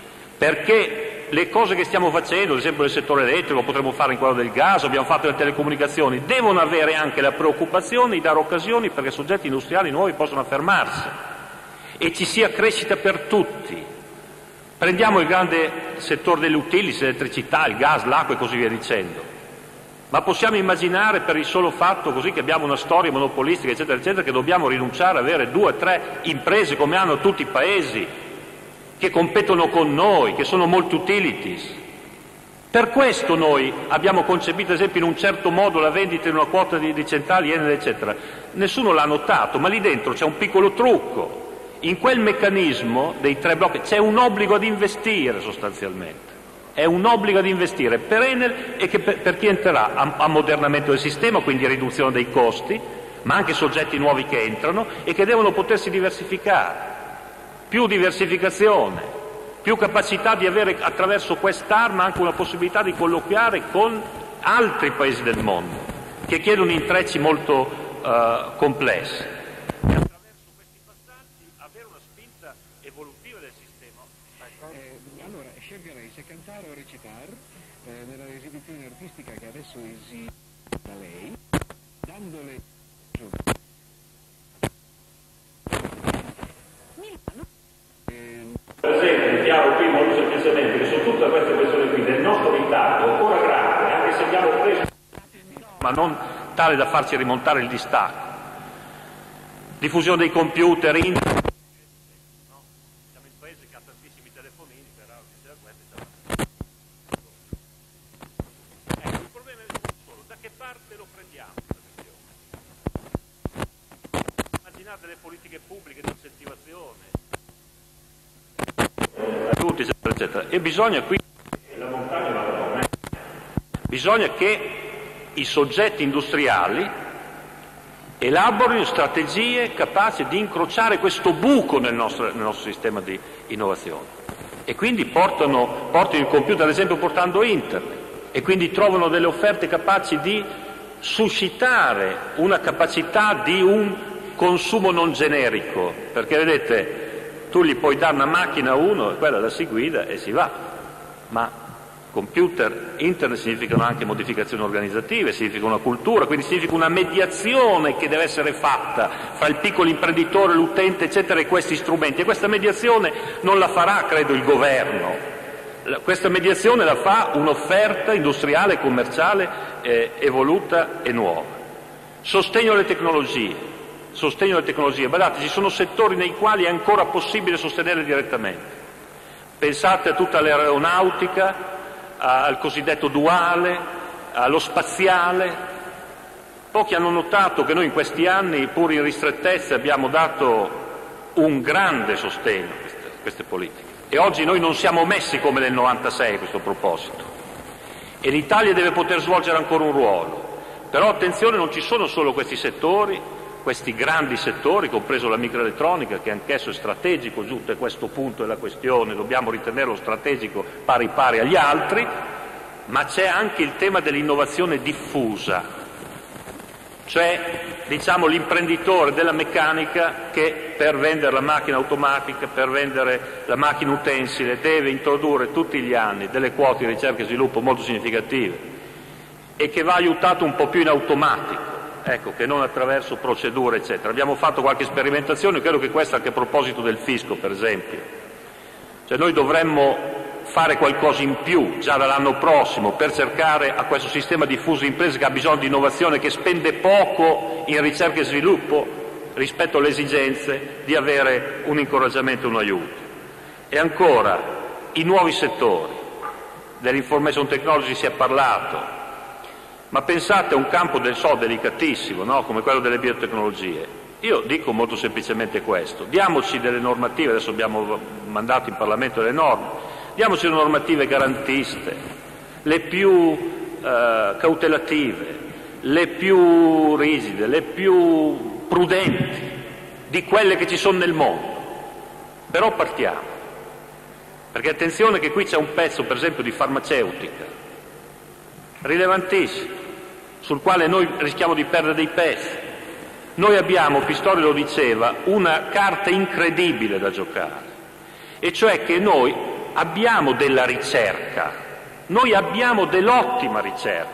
perché le cose che stiamo facendo, ad esempio nel settore elettrico, potremmo fare in quello del gas, abbiamo fatto nelle telecomunicazioni, devono avere anche la preoccupazione di dare occasioni perché soggetti industriali nuovi possano affermarsi e ci sia crescita per tutti. Prendiamo il grande settore delle utilities, l'elettricità, il gas, l'acqua e così via dicendo. Ma possiamo immaginare, per il solo fatto così che abbiamo una storia monopolistica, eccetera, eccetera, che dobbiamo rinunciare ad avere due o tre imprese come hanno tutti i paesi, che competono con noi, che sono multi-utilities? Per questo noi abbiamo concepito, ad esempio, in un certo modo la vendita in una quota di, di centrali, Enel, eccetera. Nessuno l'ha notato, ma lì dentro c'è un piccolo trucco. In quel meccanismo dei tre blocchi c'è un obbligo ad investire sostanzialmente, è un obbligo ad investire per Enel e che per, per chi entrerà, ammodernamento del sistema, quindi riduzione dei costi, ma anche soggetti nuovi che entrano e che devono potersi diversificare, più diversificazione, più capacità di avere attraverso quest'arma anche una possibilità di colloquiare con altri paesi del mondo che chiedono intrecci molto uh, complessi. E attraverso questi passaggi avere una spinta evolutiva del sistema. Eh, allora, sceglierei se cantare o recitare eh, nella esibizione artistica che adesso esibirà da lei, dandole Per esempio, chiaro qui molto semplicemente che su tutte queste questioni qui del nostro ritardo, ancora grave, anche se abbiamo preso, ma non tale da farci rimontare il distacco. Diffusione dei computer, internet, no? Siamo il paese che ha tantissimi telefonini, però ecco, il problema è solo da che parte lo prendiamo questa questione. Immaginate le politiche pubbliche di incentivazione, tutti, eccetera, eccetera. E bisogna qui, la montagna non è, bisogna che i soggetti industriali elaborino strategie capaci di incrociare questo buco nel nostro, nel nostro sistema di innovazione e quindi portano, portano il computer, ad esempio portando internet, e quindi trovano delle offerte capaci di suscitare una capacità di un consumo non generico, perché vedete, tu gli puoi dare una macchina a uno e quella la si guida e si va, ma computer, internet significano anche modificazioni organizzative, significa una cultura, quindi significa una mediazione che deve essere fatta fra il piccolo imprenditore, l'utente, eccetera, e questi strumenti. E questa mediazione non la farà, credo, il governo. Questa mediazione la fa un'offerta industriale e commerciale eh, evoluta e nuova. Sostegno alle tecnologie. Sostegno alle tecnologie. Guardate, ci sono settori nei quali è ancora possibile sostenere direttamente. Pensate a tutta l'aeronautica, al cosiddetto duale, allo spaziale. Pochi hanno notato che noi in questi anni, pur in ristrettezze, abbiamo dato un grande sostegno a queste, a queste politiche. E oggi noi non siamo messi come nel novantasei a questo proposito. E l'Italia deve poter svolgere ancora un ruolo. Però attenzione, non ci sono solo questi settori, questi grandi settori, compreso la microelettronica, che anch'esso è strategico, giunto a questo punto della questione, dobbiamo ritenerlo strategico pari pari agli altri, ma c'è anche il tema dell'innovazione diffusa, cioè diciamo l'imprenditore della meccanica che per vendere la macchina automatica, per vendere la macchina utensile, deve introdurre tutti gli anni delle quote di ricerca e sviluppo molto significative e che va aiutato un po' più in automatico. Ecco, che non attraverso procedure, eccetera. Abbiamo fatto qualche sperimentazione, credo che questo anche a proposito del fisco, per esempio. Cioè noi dovremmo fare qualcosa in più già dall'anno prossimo per cercare a questo sistema diffuso di imprese che ha bisogno di innovazione, che spende poco in ricerca e sviluppo rispetto alle esigenze, di avere un incoraggiamento e un aiuto. E ancora, i nuovi settori. Dell'information technology si è parlato, ma pensate a un campo del so delicatissimo, no? Come quello delle biotecnologie. Io dico molto semplicemente questo: diamoci delle normative, adesso abbiamo mandato in Parlamento delle norme, diamoci delle normative garantiste, le più eh, cautelative, le più rigide, le più prudenti di quelle che ci sono nel mondo. Però partiamo, perché attenzione che qui c'è un pezzo, per esempio, di farmaceutica rilevantissimo, sul quale noi rischiamo di perdere dei pezzi. Noi abbiamo, Pistori lo diceva, una carta incredibile da giocare, e cioè che noi abbiamo della ricerca, noi abbiamo dell'ottima ricerca,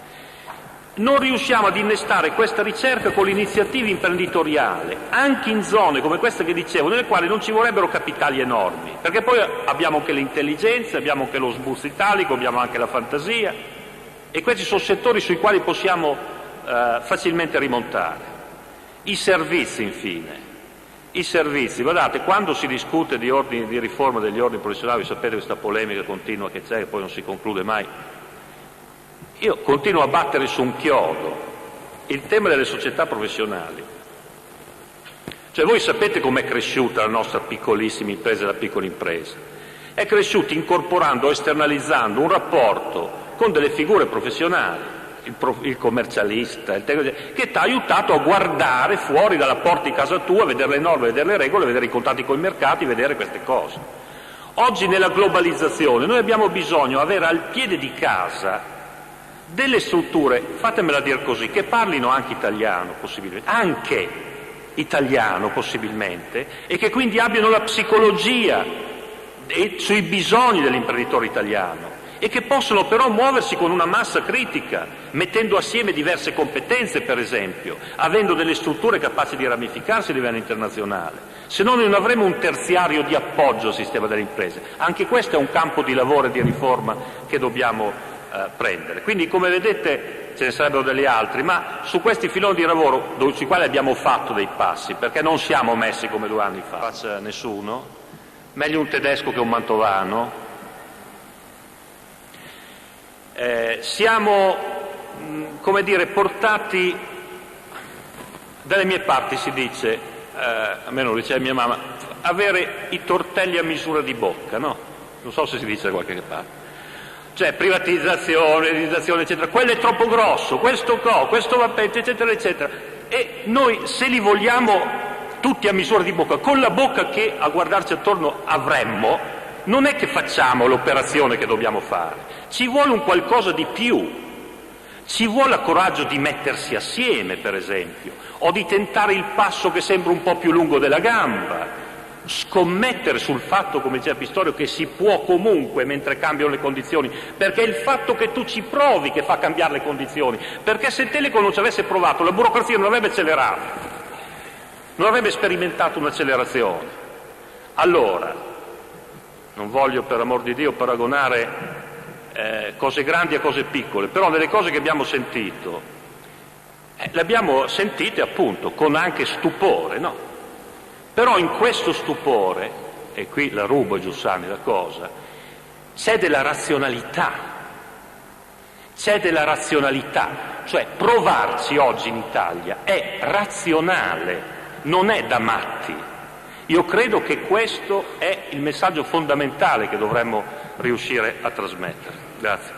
non riusciamo ad innestare questa ricerca con l'iniziativa imprenditoriale, anche in zone come queste che dicevo, nelle quali non ci vorrebbero capitali enormi, perché poi abbiamo anche l'intelligenza, abbiamo anche lo sbuzzo italico, abbiamo anche la fantasia, e questi sono settori sui quali possiamo eh, facilmente rimontare. I servizi, infine. I servizi. Guardate, quando si discute di, ordini, di riforma degli ordini professionali, sapete questa polemica continua che c'è, che poi non si conclude mai, io continuo a battere su un chiodo il tema delle società professionali. Cioè voi sapete com'è cresciuta la nostra piccolissima impresa e la piccola impresa? È cresciuta incorporando, esternalizzando un rapporto con delle figure professionali, il, pro, il commercialista, il che ti ha aiutato a guardare fuori dalla porta di casa tua, vedere le norme, vedere le regole, vedere i contatti con i mercati, vedere queste cose. Oggi nella globalizzazione noi abbiamo bisogno di avere al piede di casa delle strutture, fatemela dire così, che parlino anche italiano possibilmente, anche italiano possibilmente, e che quindi abbiano la psicologia e sui bisogni dell'imprenditore italiano e che possono però muoversi con una massa critica, mettendo assieme diverse competenze, per esempio, avendo delle strutture capaci di ramificarsi a livello internazionale. Se no noi non avremo un terziario di appoggio al sistema delle imprese. Anche questo è un campo di lavoro e di riforma che dobbiamo eh, prendere. Quindi, come vedete, ce ne sarebbero degli altri, ma su questi filoni di lavoro sui quali abbiamo fatto dei passi, perché non siamo messi come due anni fa, faccia nessuno, meglio un tedesco che un mantovano, eh, siamo, mh, come dire, portati, dalle mie parti si dice, eh, a me non lo diceva mia mamma, avere i tortelli a misura di bocca, no? Non so se si dice da qualche parte. Cioè privatizzazione, realizzazione, eccetera, quello è troppo grosso, questo co, questo va peggio, eccetera, eccetera. E noi se li vogliamo tutti a misura di bocca, con la bocca che a guardarci attorno avremmo, non è che facciamo l'operazione che dobbiamo fare, ci vuole un qualcosa di più, ci vuole il coraggio di mettersi assieme, per esempio, o di tentare il passo che sembra un po' più lungo della gamba, scommettere sul fatto, come diceva Pistorio, che si può comunque mentre cambiano le condizioni, perché è il fatto che tu ci provi che fa cambiare le condizioni, perché se Telecom non ci avesse provato, la burocrazia non avrebbe accelerato, non avrebbe sperimentato un'accelerazione. Allora, non voglio per amor di Dio paragonare eh, cose grandi a cose piccole, però nelle cose che abbiamo sentito, eh, le abbiamo sentite appunto con anche stupore, no? Però in questo stupore, e qui la rubo a Giussani la cosa, c'è della razionalità, c'è della razionalità, cioè provarci oggi in Italia è razionale, non è da matti. Io credo che questo è il messaggio fondamentale che dovremmo riuscire a trasmettere. Grazie.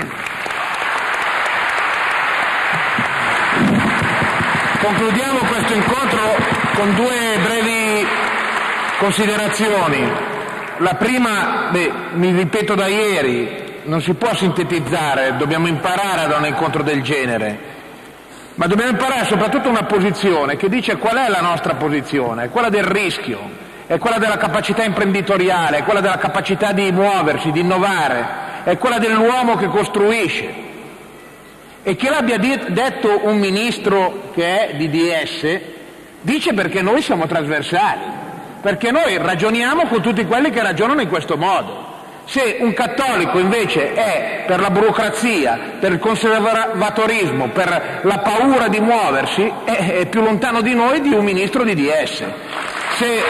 Concludiamo questo incontro con due brevi considerazioni. La prima, beh, mi ripeto da ieri, non si può sintetizzare, dobbiamo imparare da un incontro del genere, ma dobbiamo imparare soprattutto una posizione che dice qual è la nostra posizione, è quella del rischio, è quella della capacità imprenditoriale, è quella della capacità di muoversi, di innovare, è quella dell'uomo che costruisce. E che l'abbia detto un ministro che è di D S, dice perché noi siamo trasversali, perché noi ragioniamo con tutti quelli che ragionano in questo modo. Se un cattolico invece è per la burocrazia, per il conservatorismo, per la paura di muoversi, è, è più lontano di noi di un ministro di D S. Se...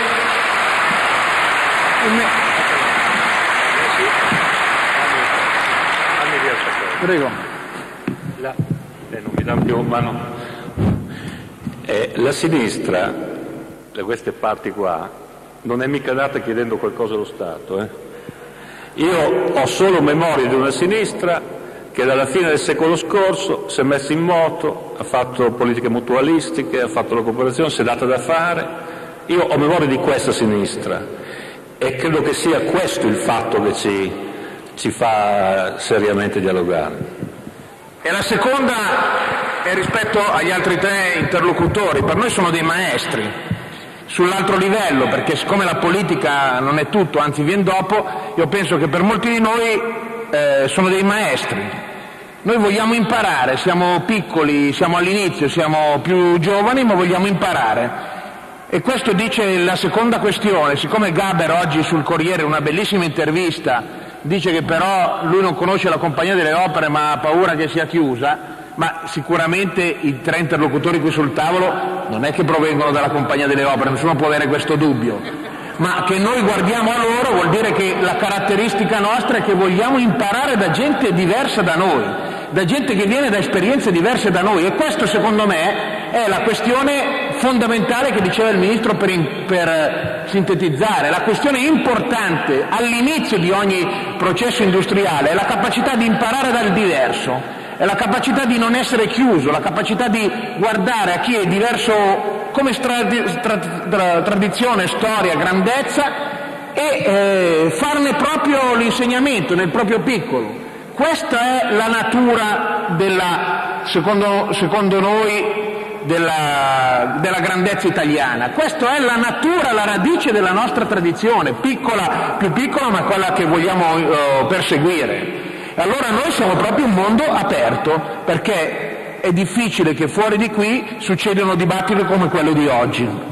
Prego. La, eh, non mi dà più mano. Eh, la sinistra, da queste parti qua, non è mica data chiedendo qualcosa allo Stato. Eh. Io ho solo memoria di una sinistra che dalla fine del secolo scorso si è messa in moto, ha fatto politiche mutualistiche, ha fatto la cooperazione, si è data da fare. Io ho memoria di questa sinistra e credo che sia questo il fatto che ci, ci fa seriamente dialogare. E la seconda è rispetto agli altri tre interlocutori, per noi sono dei maestri, sull'altro livello, perché siccome la politica non è tutto, anzi viene dopo, io penso che per molti di noi eh, sono dei maestri. Noi vogliamo imparare, siamo piccoli, siamo all'inizio, siamo più giovani, ma vogliamo imparare. E questo dice la seconda questione, siccome Gaber oggi sul Corriere, una bellissima intervista, dice che però lui non conosce la Compagnia delle Opere ma ha paura che sia chiusa, ma sicuramente i tre interlocutori qui sul tavolo non è che provengono dalla Compagnia delle Opere, nessuno può avere questo dubbio, ma che noi guardiamo a loro vuol dire che la caratteristica nostra è che vogliamo imparare da gente diversa da noi, da gente che viene da esperienze diverse da noi, e questo secondo me è la questione fondamentale che diceva il Ministro per, in, per sintetizzare. La questione importante all'inizio di ogni processo industriale è la capacità di imparare dal diverso, è la capacità di non essere chiuso, la capacità di guardare a chi è diverso come stra, tra, tra, tradizione, storia, grandezza e eh, farne proprio l'insegnamento nel proprio piccolo. Questa è la natura della, secondo, secondo noi, della, della grandezza italiana. Questa è la natura, la radice della nostra tradizione, piccola, più piccola, ma quella che vogliamo uh, perseguire. Allora noi siamo proprio un mondo aperto, perché è difficile che fuori di qui succedano dibattiti come quello di oggi.